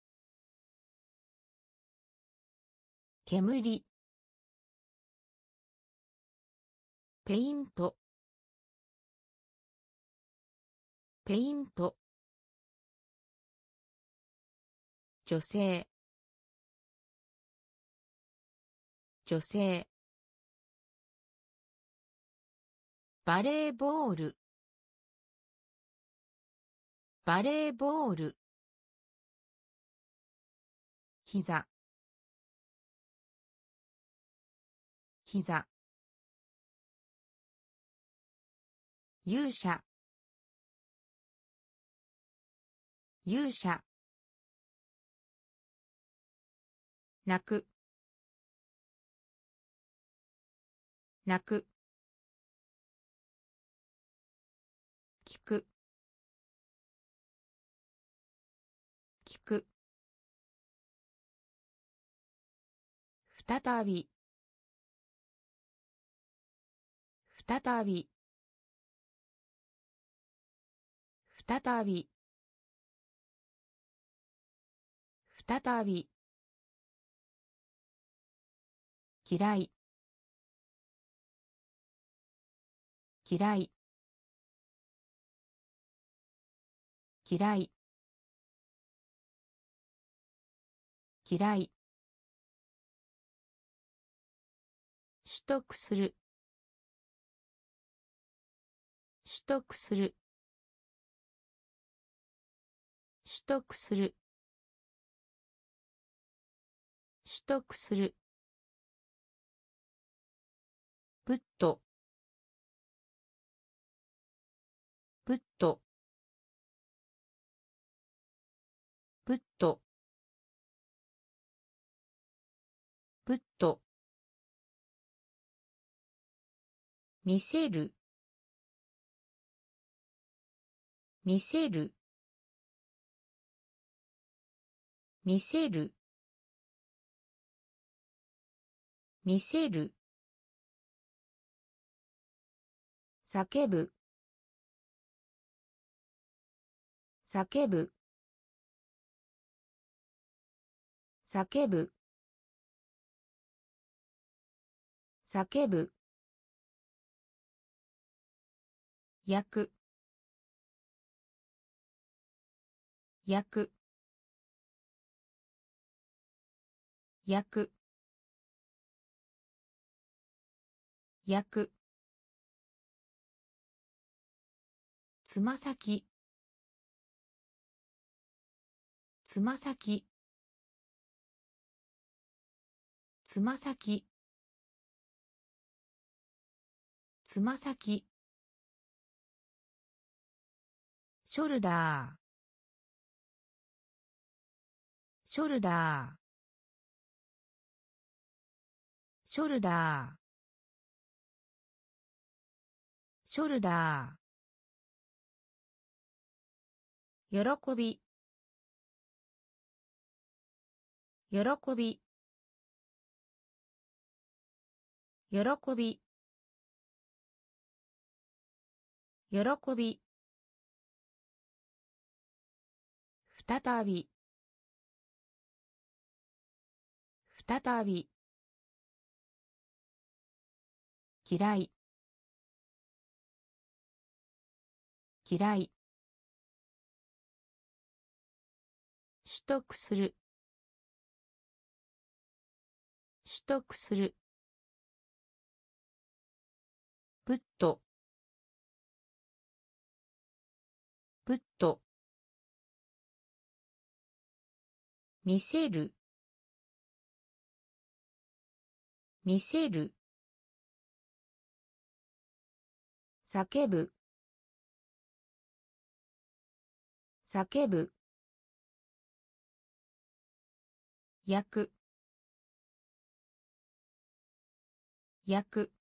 煙ペイントペイント女性女性バレーボールバレーボール膝膝勇者勇者泣く泣く聞く聞く再び再び再び再び嫌い嫌い嫌い嫌い取得する取得する取得する取得するプットプットプットプット見せる見せる見せる見せる叫ぶ叫ぶ叫ぶ叫ぶ焼く焼く焼く焼くつま先つま先つま先つま先ショルダーショルダーショルダーショルダー喜び喜び喜び喜び再び再び嫌い嫌い取得する取得する。プット、プット。見せる、見せる。叫ぶ、叫ぶ。焼く、焼く。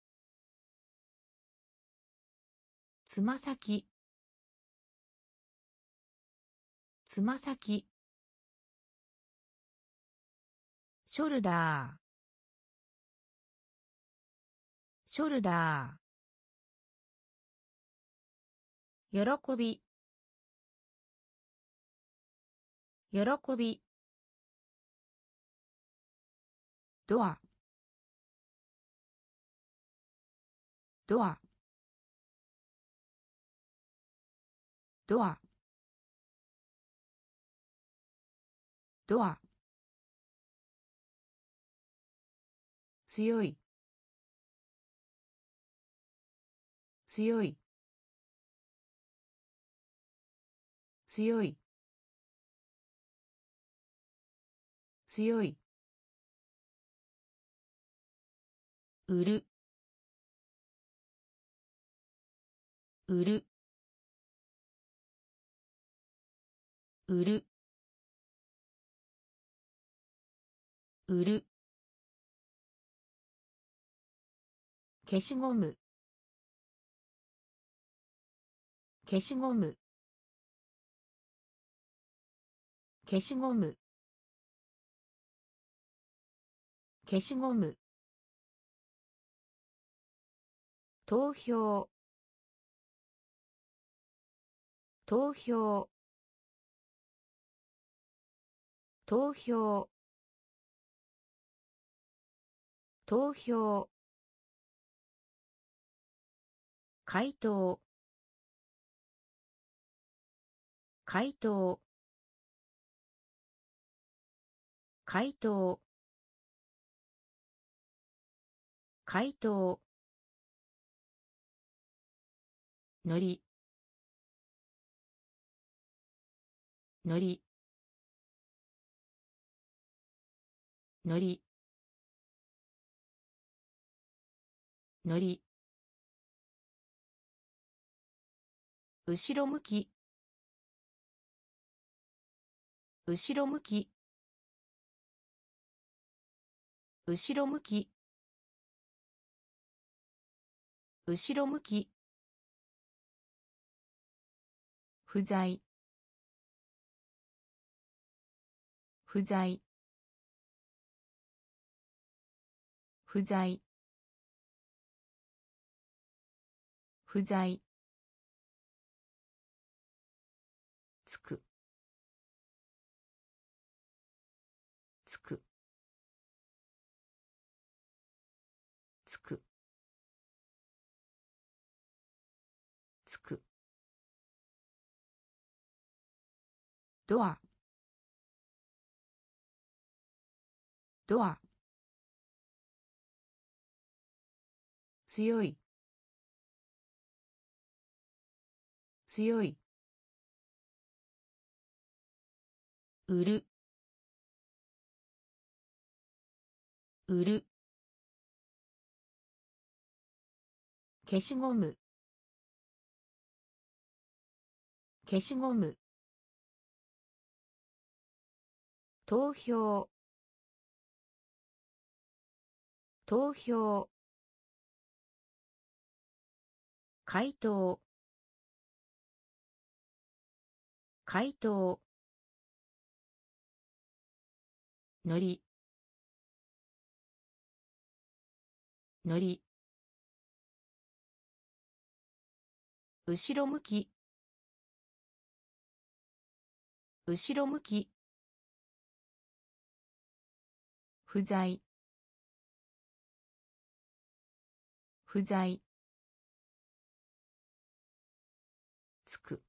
つま先、つま先。ショルダー、ショルダー。喜び、喜び。ドア、ドア、ドア、ドア。強い、強い、強い、強い。売る、売る、売る、売る。消しゴム、消しゴム、消しゴム、消しゴム。投票、投票、投票、投票。回答、回答、回答、回答。のり、のり、のり、のり。後ろ向き、後ろ向き、後ろ向き、後ろ向き。不在、不在、不在、不在。つく、つく、つく、つく。ドア、ドア。強い、強い。売る、売る。消しゴム、消しゴム。投票、投票。回答、回答。のり、のり。後ろ向き、後ろ向き。不在、不在。つく、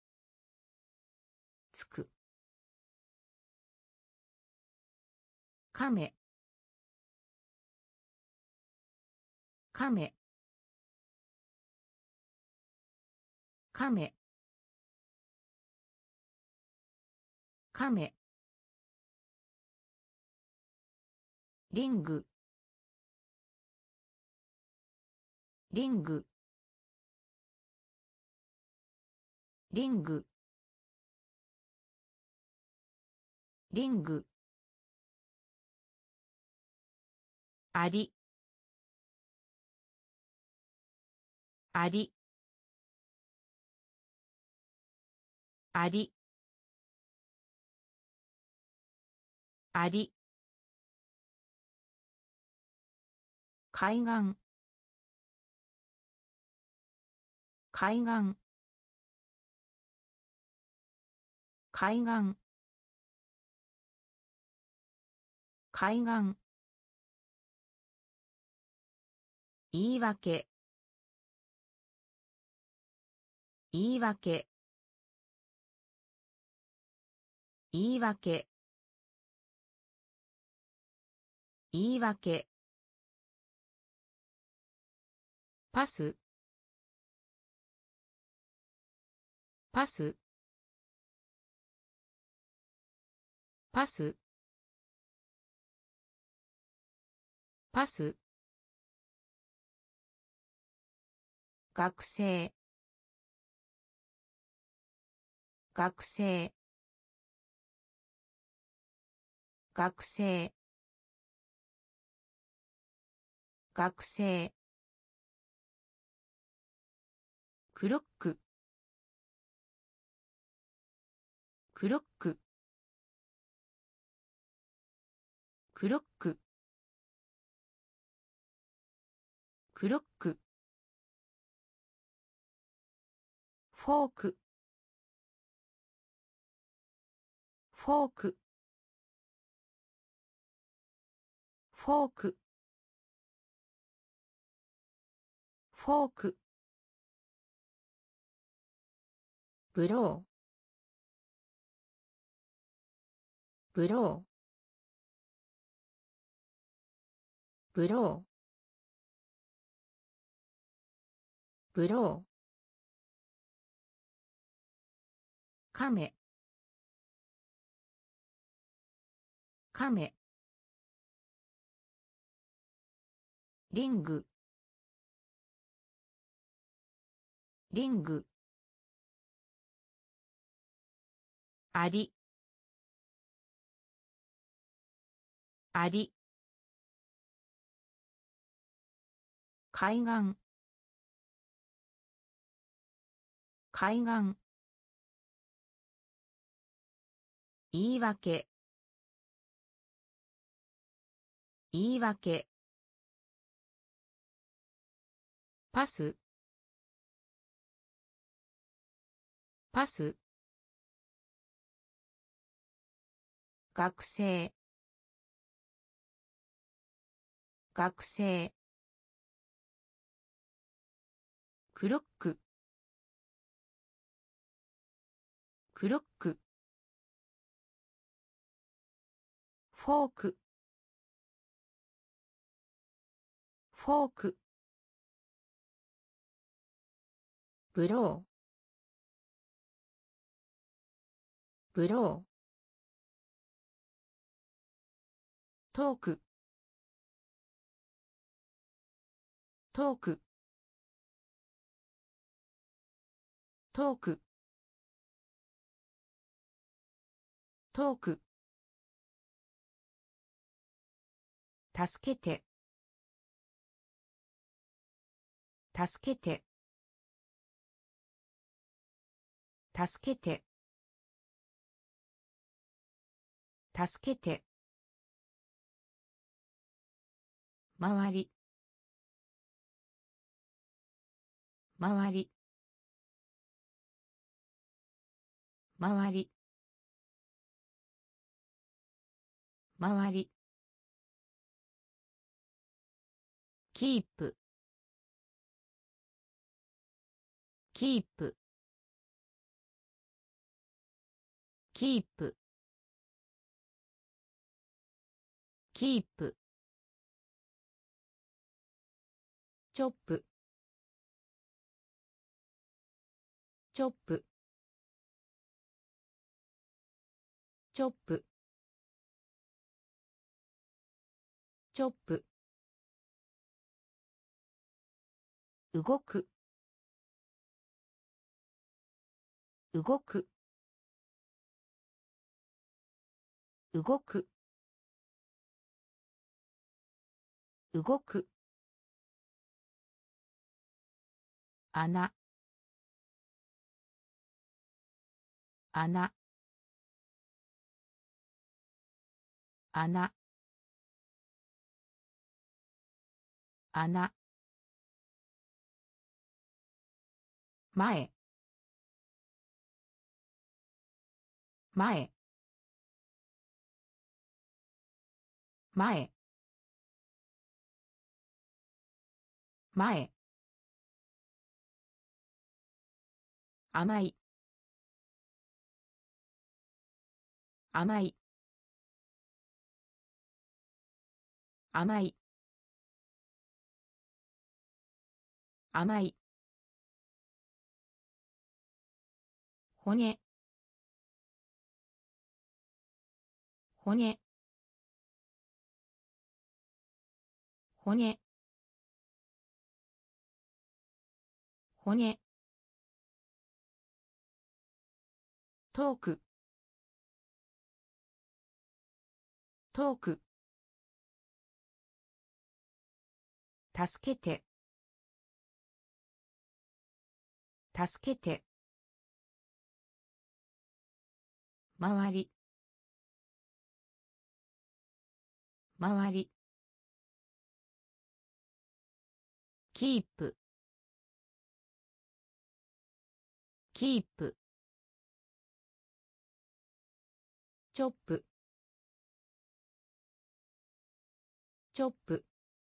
つく。 亀亀亀亀リングリングリングリングありありありあり海岸海岸海岸海岸言い訳言い訳言い訳言い訳パスパスパスパス学生学生学生学生クロッククロッククロッククロックフォークフォークフォークフォークブローブローブローブロー亀亀リングリングありあり海岸海岸言い訳言い訳パスパス学生学生クロッククロックフォークフォークブローブロートークトークトークトーク助けて助けて助けて助けて周り周り周り周りキープキープキープキープチョップチョップチョップチョップ動く動く動く動く穴穴穴穴前前前前甘い甘い甘い甘い骨骨骨骨トークトーク助けて助けて周り周りキープキープチョップチョップ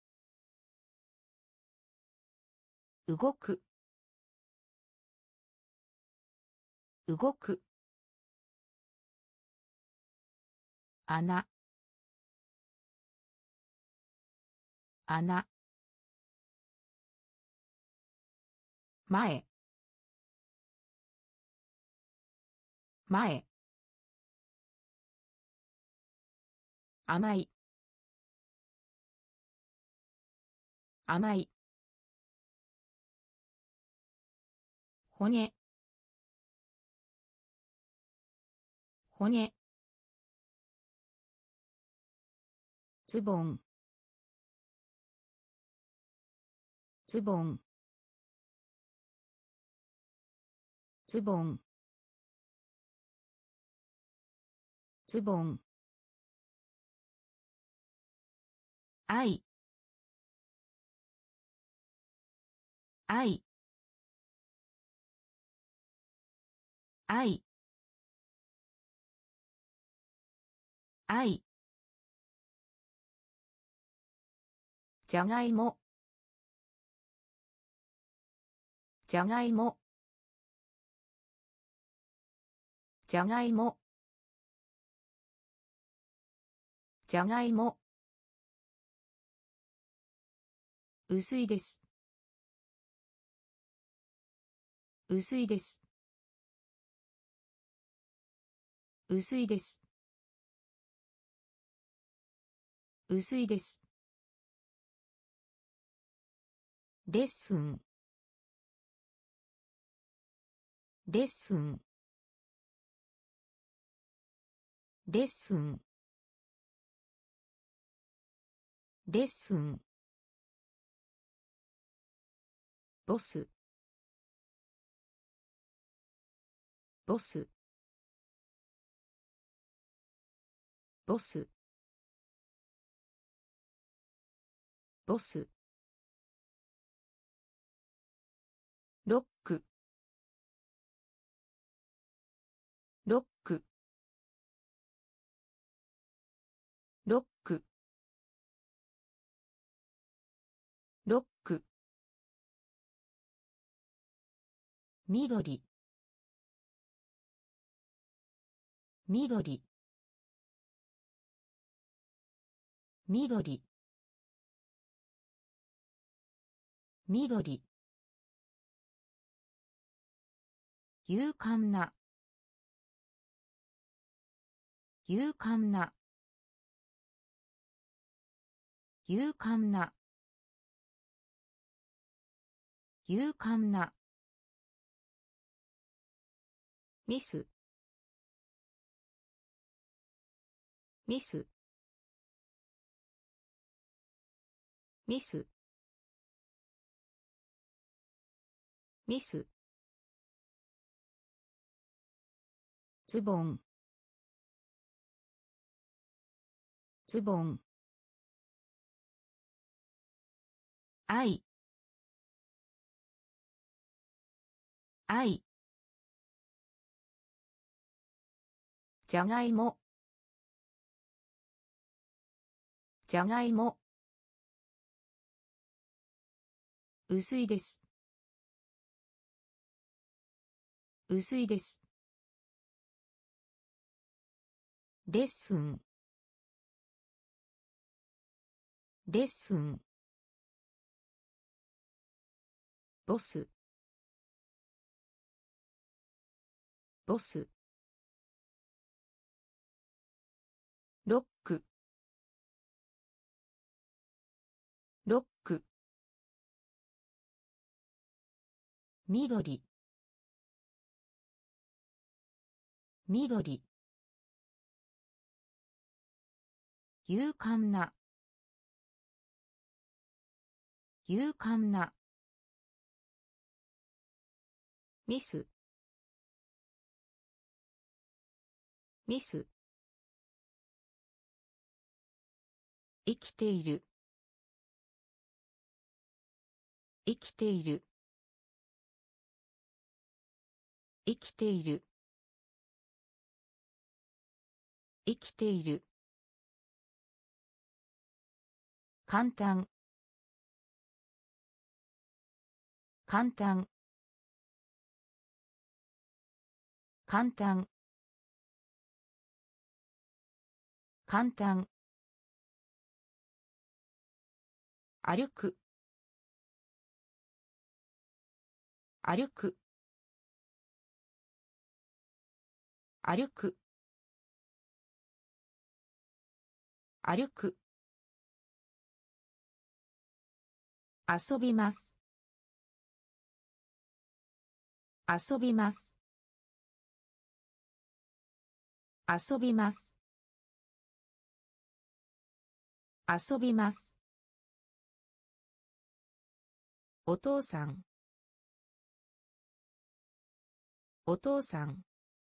動く動く穴穴前前甘い甘い骨骨ズボンズボンズボンズボン愛愛愛愛じゃがいもじゃがいもじゃがいもじゃがいも薄いです薄いです薄いです薄いですレッスンレッスンレッスンレッスンボスボスボスボスロックロックロックロック緑緑緑緑勇敢な勇敢な勇敢な勇敢なミスミスミスミスズボンズボン愛愛じゃがいもじゃがいも薄いです薄いですレッスンレッスンボスボスロックロック緑緑勇敢な勇敢なミスミス生きている生きている生きている生きている簡単簡単簡単簡単歩く歩く歩く歩く遊びます遊びます遊びます遊びますお父さんお父さん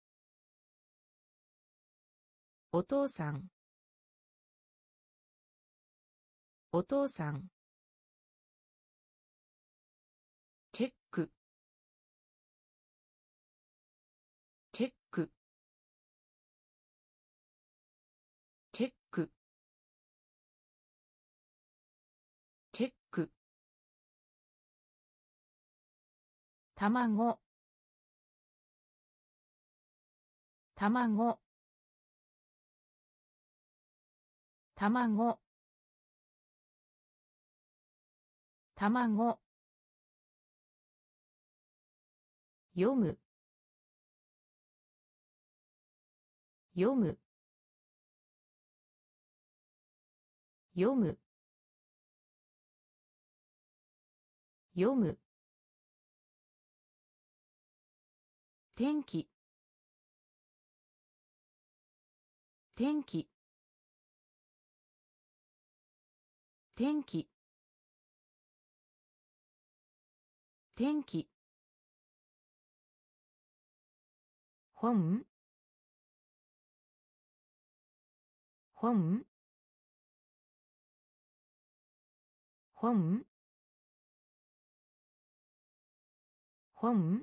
お父さんお父さんチェックチェックチェックチェック卵卵卵卵読む読む読む読む天気天気天気天気本本本本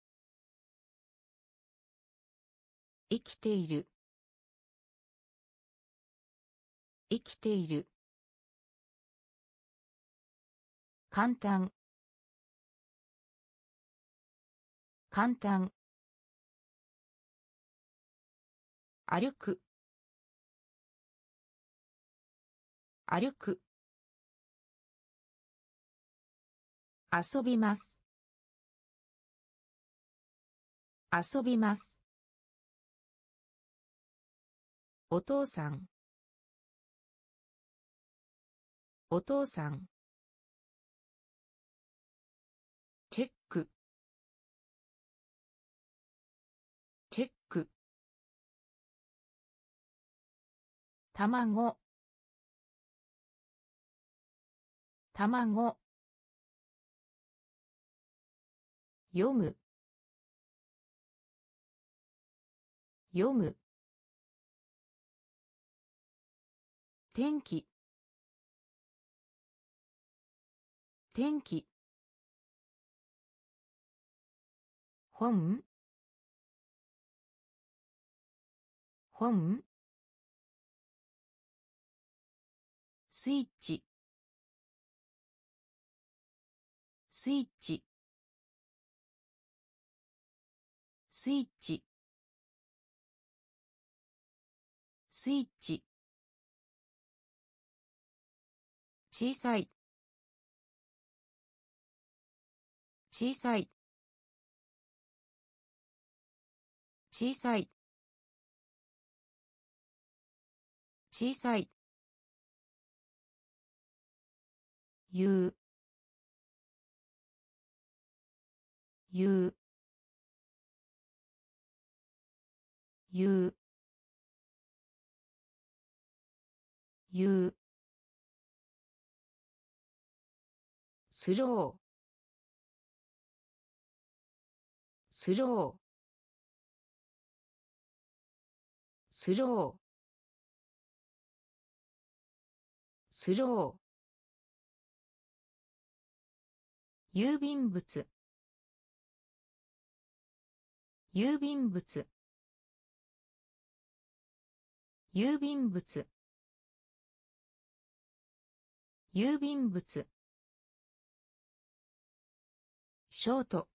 生きている生きている簡単簡単歩く歩く。遊びます。遊びます。お父さん。お父さん。チェック。チェック。卵。卵。読む。読む。天気。天気。本。本。スイッチ。スイッチ。スイッチ。スイッチ。小さい。小さい。小さい。小さい。言う。言う。言う。言う。スロー。スロー。スロー。スロー。郵便物。郵便物。郵便物。郵便物。ショート。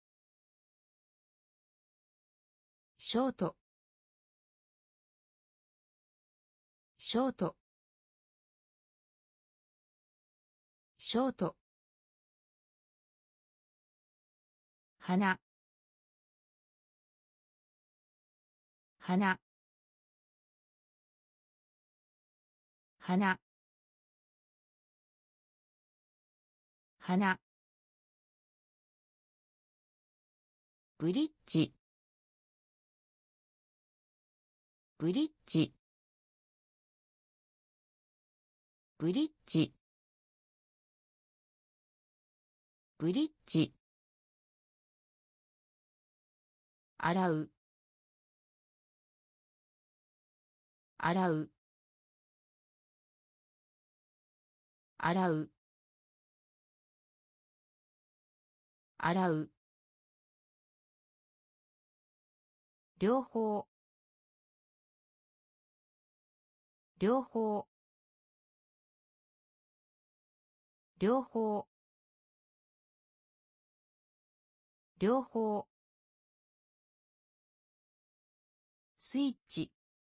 ショート。ショート。ショート。花。花。花。花。ブリッジ。ブリッジ。ブリッジ。ブリッジ。洗う。洗う。洗う。洗う。両方。両方。両方。両方。スイッチ。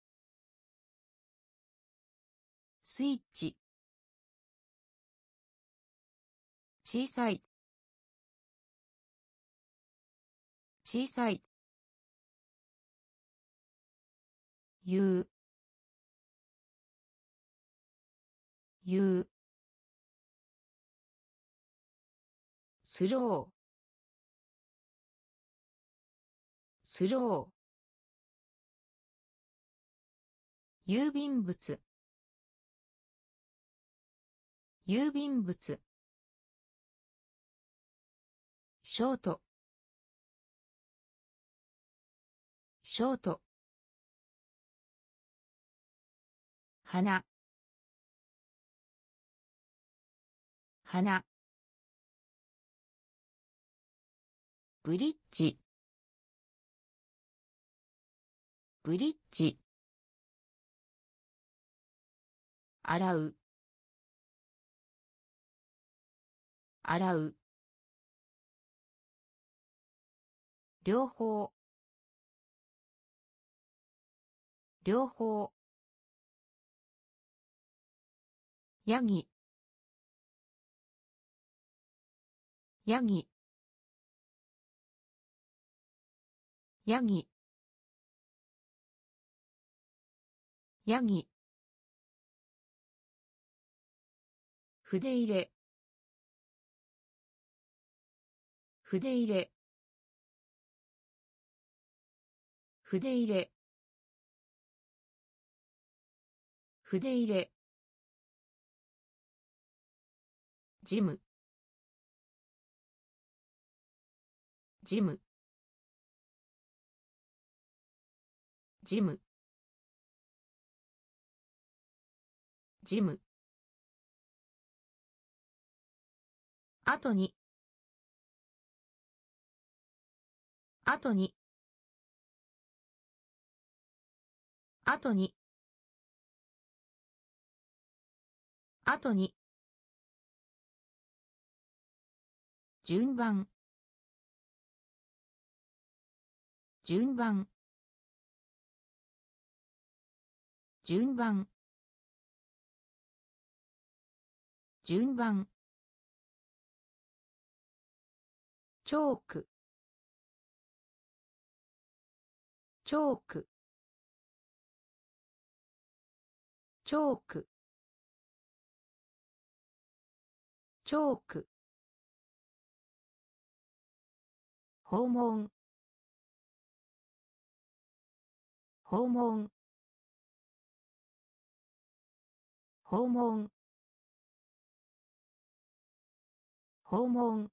スイッチ。小さい。小さい。言う。言う。スロー。スロー。郵便物。郵便物。ショート。ショート。花。花。ブリッジ。ブリッジ。洗う。洗う。両方。両方。 ヤギヤギヤギヤギ筆入れ筆入れ筆入れ筆入れジムジムジムジム後に後に後に後に順番順番順番順番チョークチョークチョークチョーク訪問訪問訪問訪問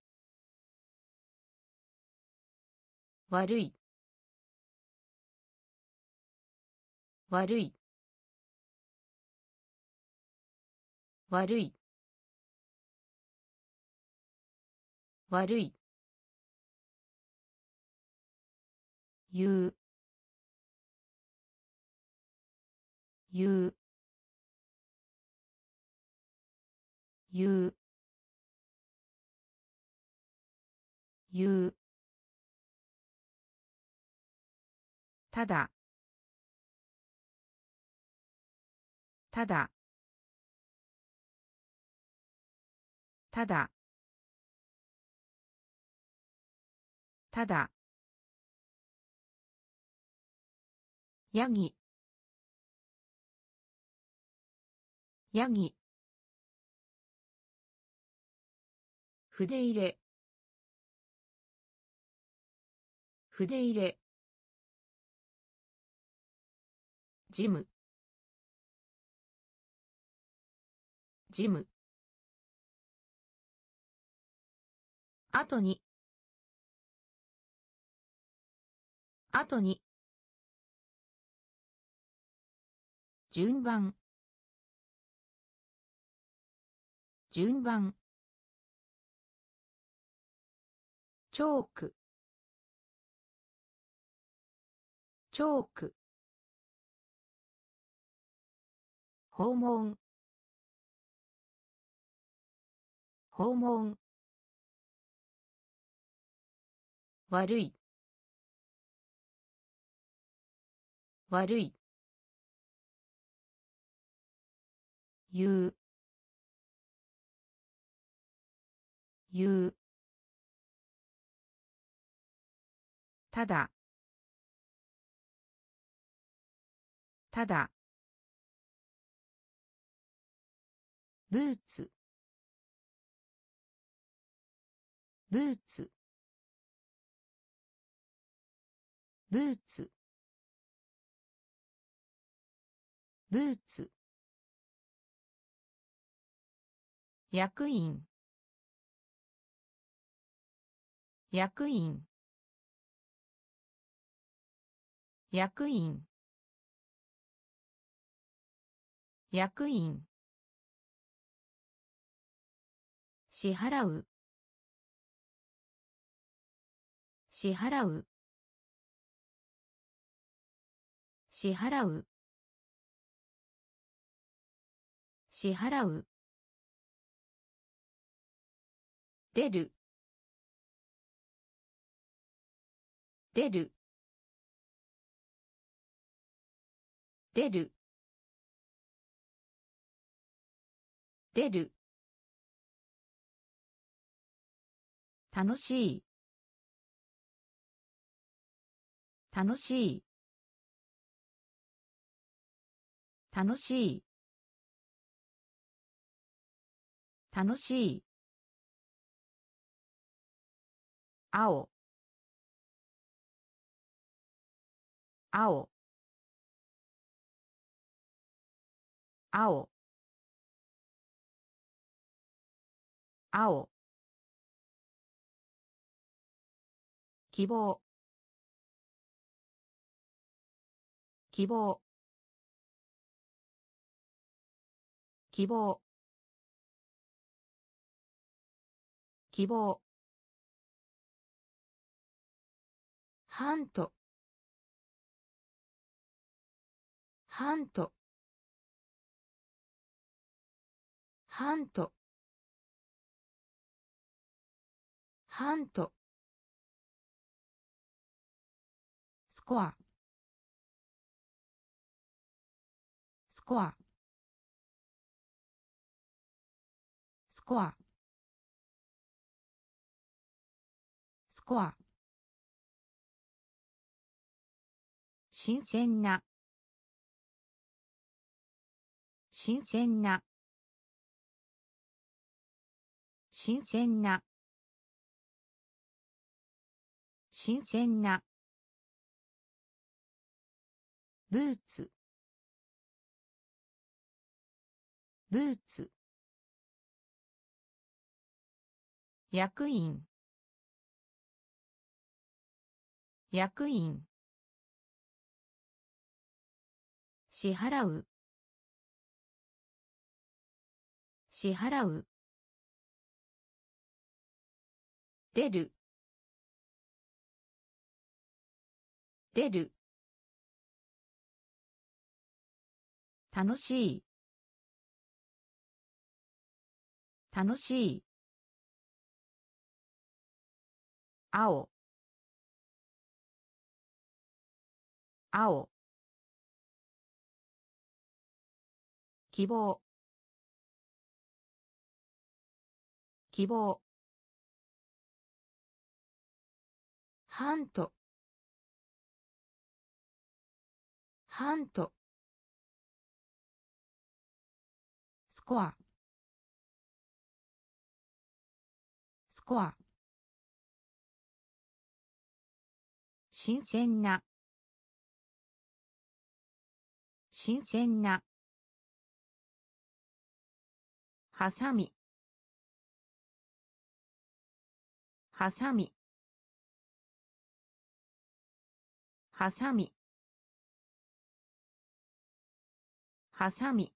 悪い悪い悪い悪い言う言う言う言うただただただただヤギヤギ筆入れ筆入れジムジム後に後に順番順番チョークチョーク訪問訪問悪い悪い言う言うただただブーツブーツブーツブーツ役員役員役員役員支払う支払う支払う支払う出る出る出る出る、楽しい、楽しい、楽しい、楽しい、青、青、青、青、希望、希望、希望、希望、ハント、ハント、ハント、ハント、スコア、スコア、スコア、スコア、新鮮な、新鮮な、新鮮な、新鮮な、ブーツ、ブーツ、役員、役員、支払う、支払う、出る、出る、楽しい、楽しい、青、青、希望、希望、ハント、ハント、スコア、スコア、新鮮な、新鮮な、はさみ、はさみ、はさみ、はさみ、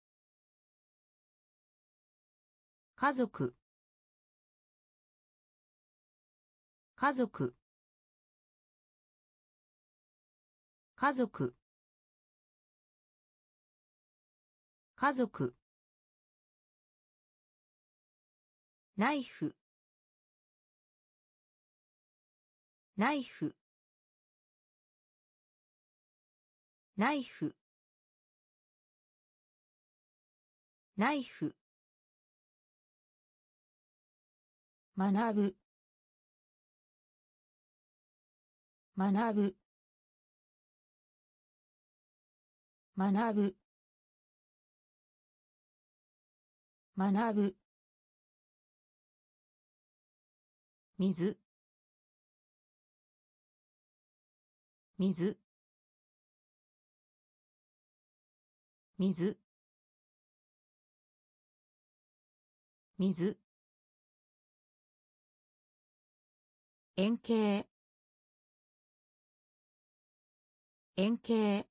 家族、家族、家族、家族、ナイフ、ナイフ、ナイフ、ナイフ、学ぶ、学ぶ、学ぶ、学ぶ、水、水、水、水、円形、円形、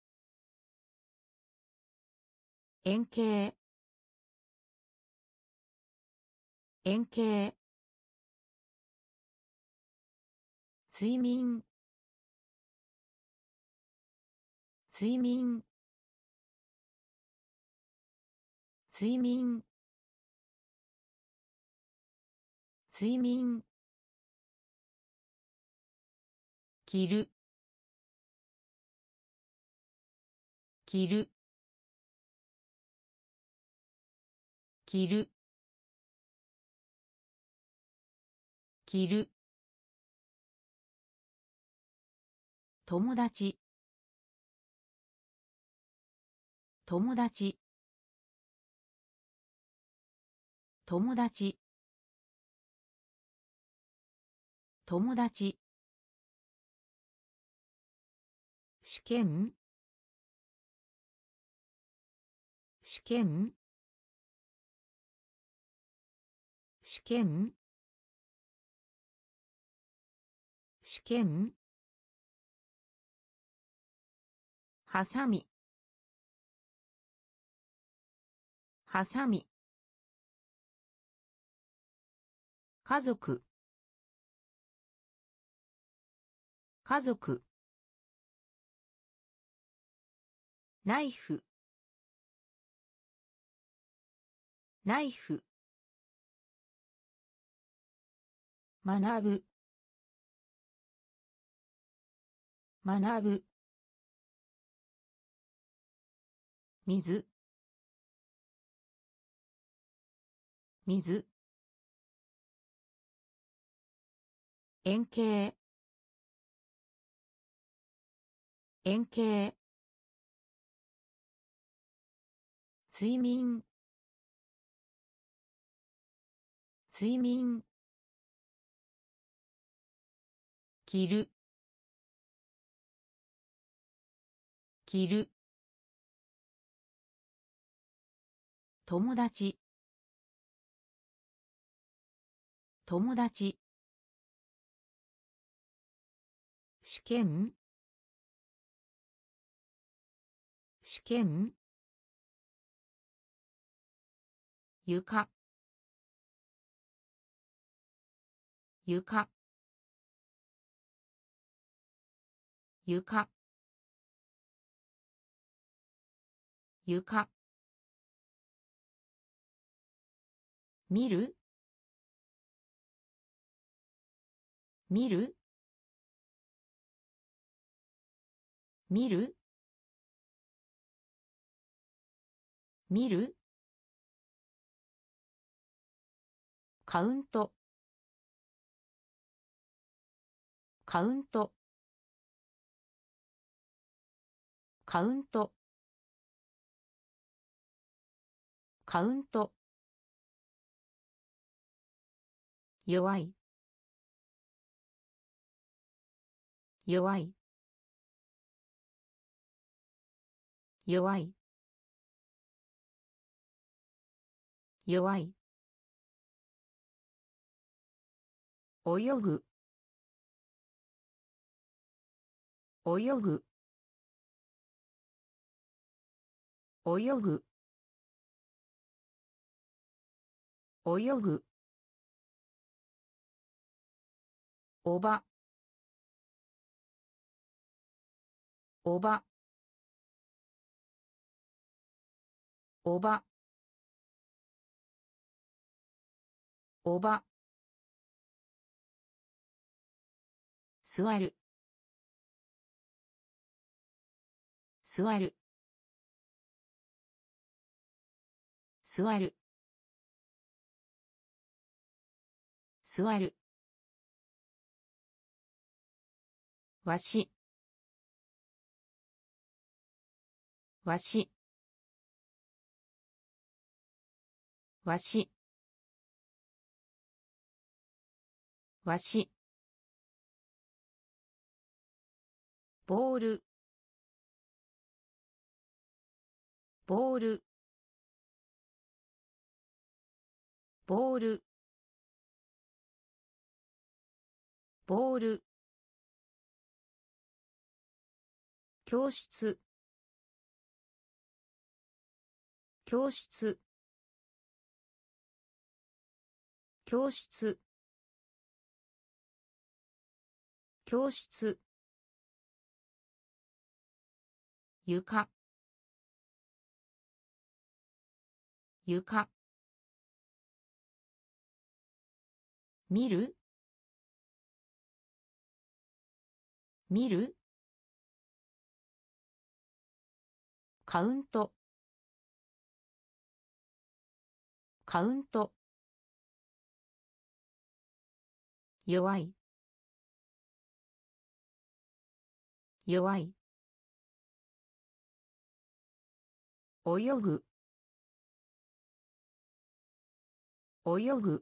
円形、円形、睡眠、睡眠、睡眠、睡眠、着る、着る、 着る着る友達友達友達友達試験試験試験試験はさみはさみ家族家族ナイフナイフ学ぶ学ぶ水水円形円形睡眠睡眠着る着る友達友達試験試験床床床床見る見る見る見るカウントカウントカウントカウント弱い弱い弱い弱い泳ぐ泳ぐ泳ぐ泳ぐおばおばおばおば座る座る座る座るわしわしわしわしボールボールボールボール教室教室教室教室床床見る見るカウントカウント。弱い。弱い。泳ぐ。泳ぐ。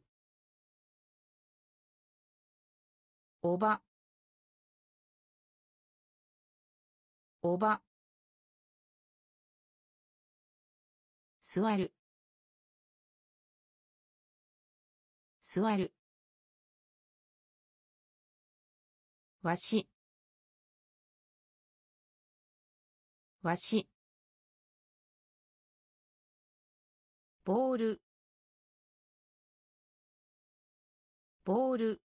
おば。おば。座る。座る。わし。わし。ボール。ボール。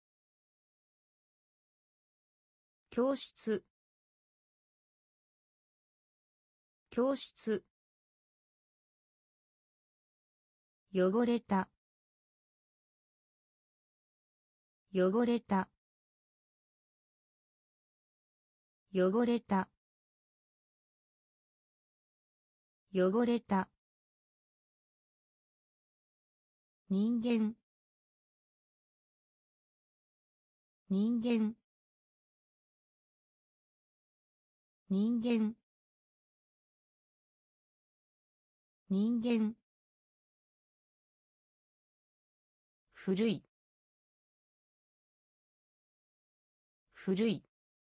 教室。教室。汚れた。汚れた。汚れた。汚れた。人間。人間。人間。人間。古い。古い。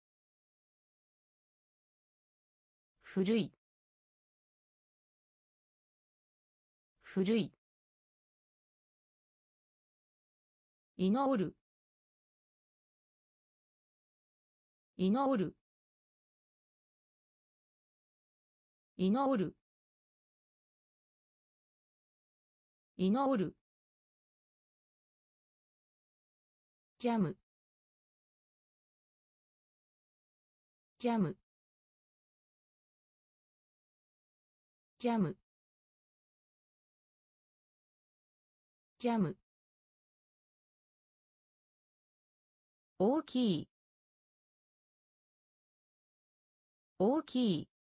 古い。古い。祈る。祈る。祈る。祈る。ジャム。ジャム。ジャム。ジャム。大きい。大きい。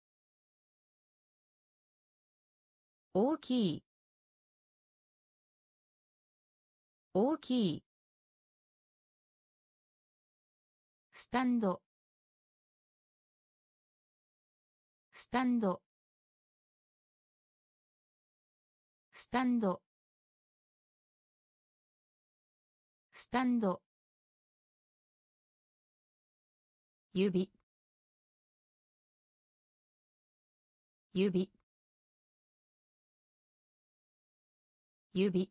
大きい。大きい。スタンド。スタンド。スタンド。スタンド。指。指。指。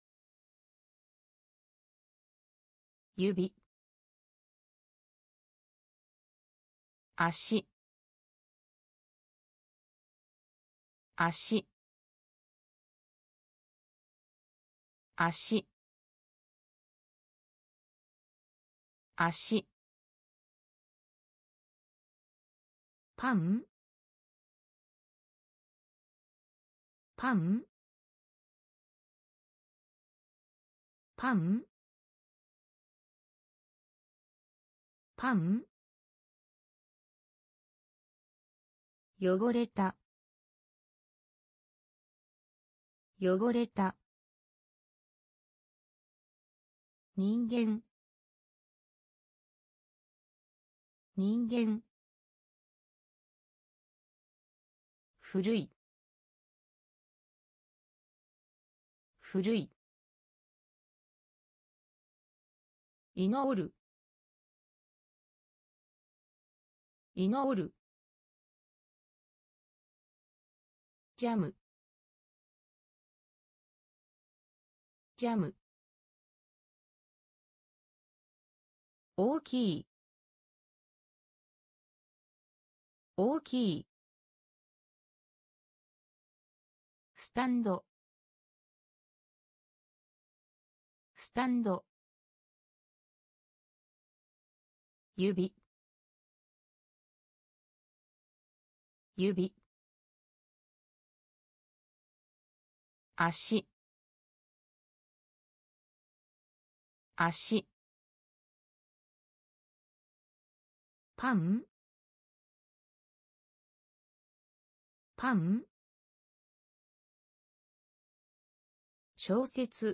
指。足。足。足。足。パン。パン。パン。パン。汚れた。汚れた。人間。人間。古い。古い。祈る。祈る。ジャム。ジャム。大きい。大きい。スタンド。スタンド。指。指。足。足。パン。パン。 小説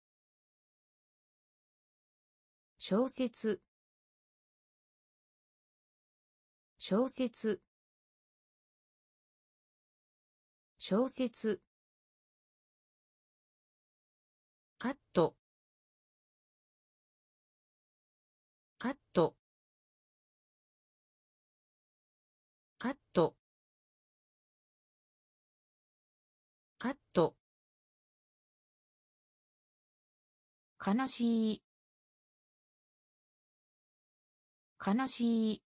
小説小説小説カットカットカットカット悲しい悲しい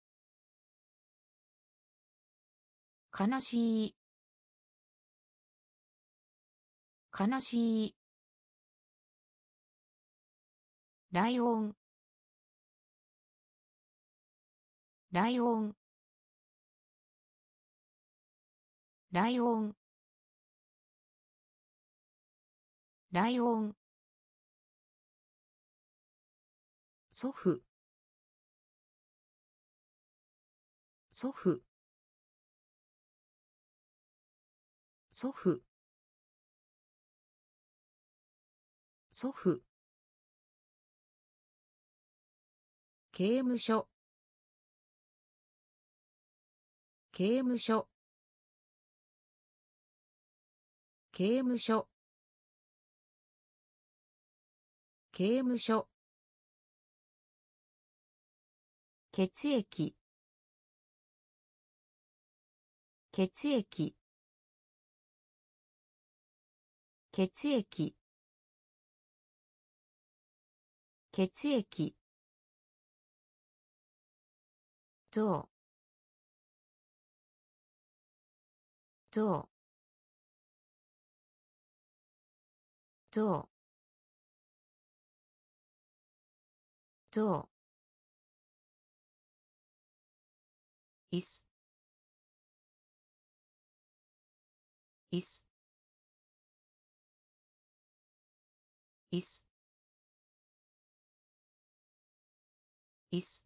悲しい悲しいライオンライオンライオンライオン祖父祖父祖父祖父刑務所刑務所刑務所刑務所血液血液血液血液象象象象椅子椅子椅子椅子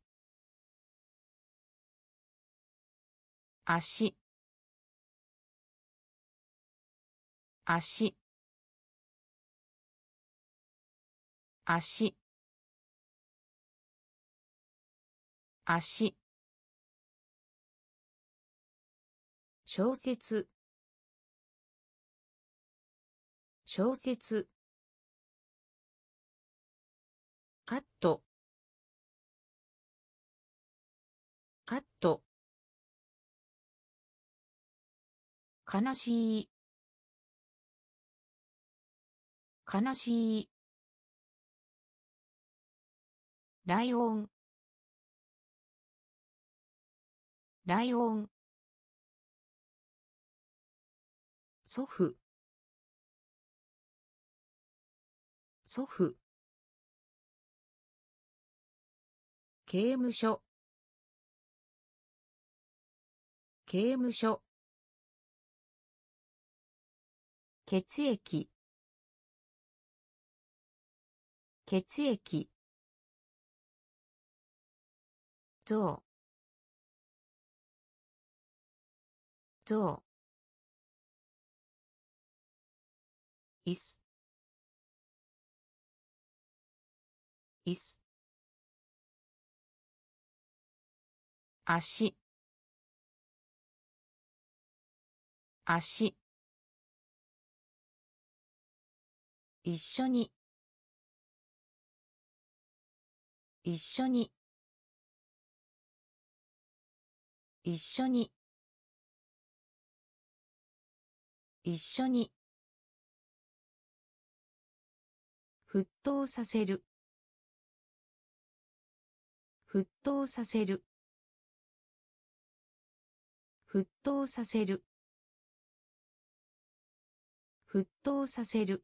足足足足小説小説カットカット悲しい悲しいライオンライオン祖父祖父刑務所刑務所血液血液象象椅子椅子足足一緒に一緒に一緒に一緒に沸騰させる沸騰させる沸騰させる沸騰させる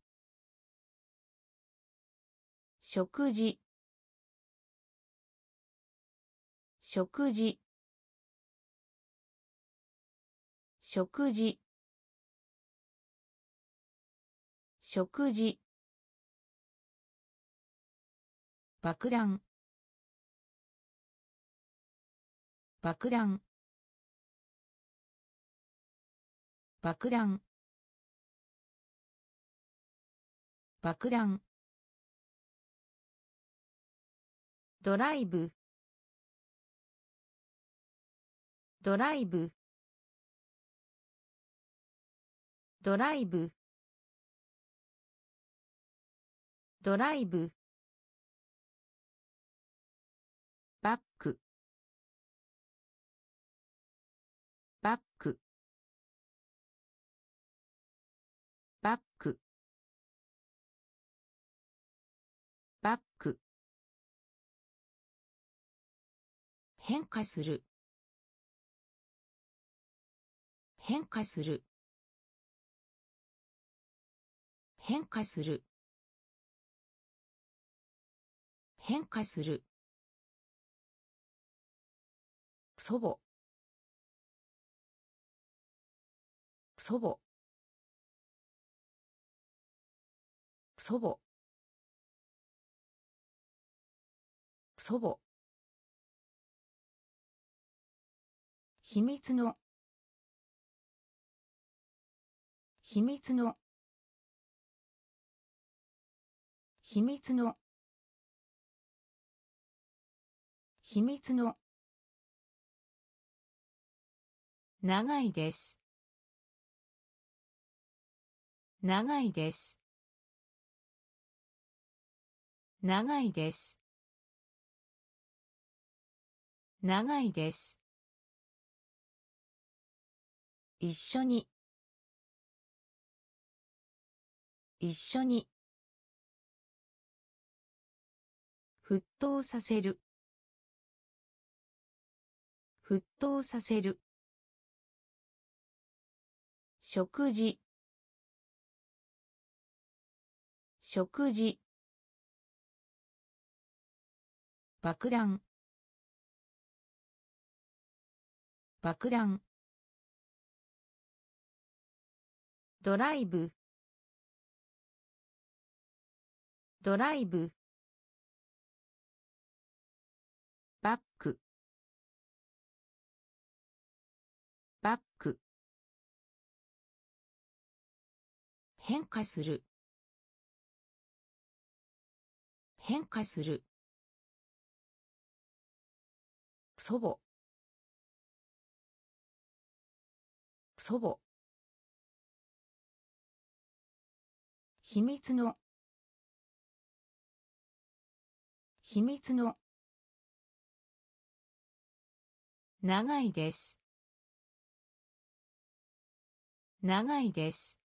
食事食事食事食事爆弾爆弾爆弾爆弾、ドライブ、ドライブ、ドライブ、ドライブ、バック、バック、バック、バック、変化する、変化する、変化する、変化する、祖母、祖母、祖母、祖母、秘密の、秘密の、秘密の、秘密の、長いです、長いです、長いです、長いです、一緒に、一緒に、沸騰させる、沸騰させる、食事、食事、爆弾、爆弾、ドライブ、ドライブ、バック、バック、変化する、変化する、祖母、祖母、秘密の、秘密の、長いです、長いです、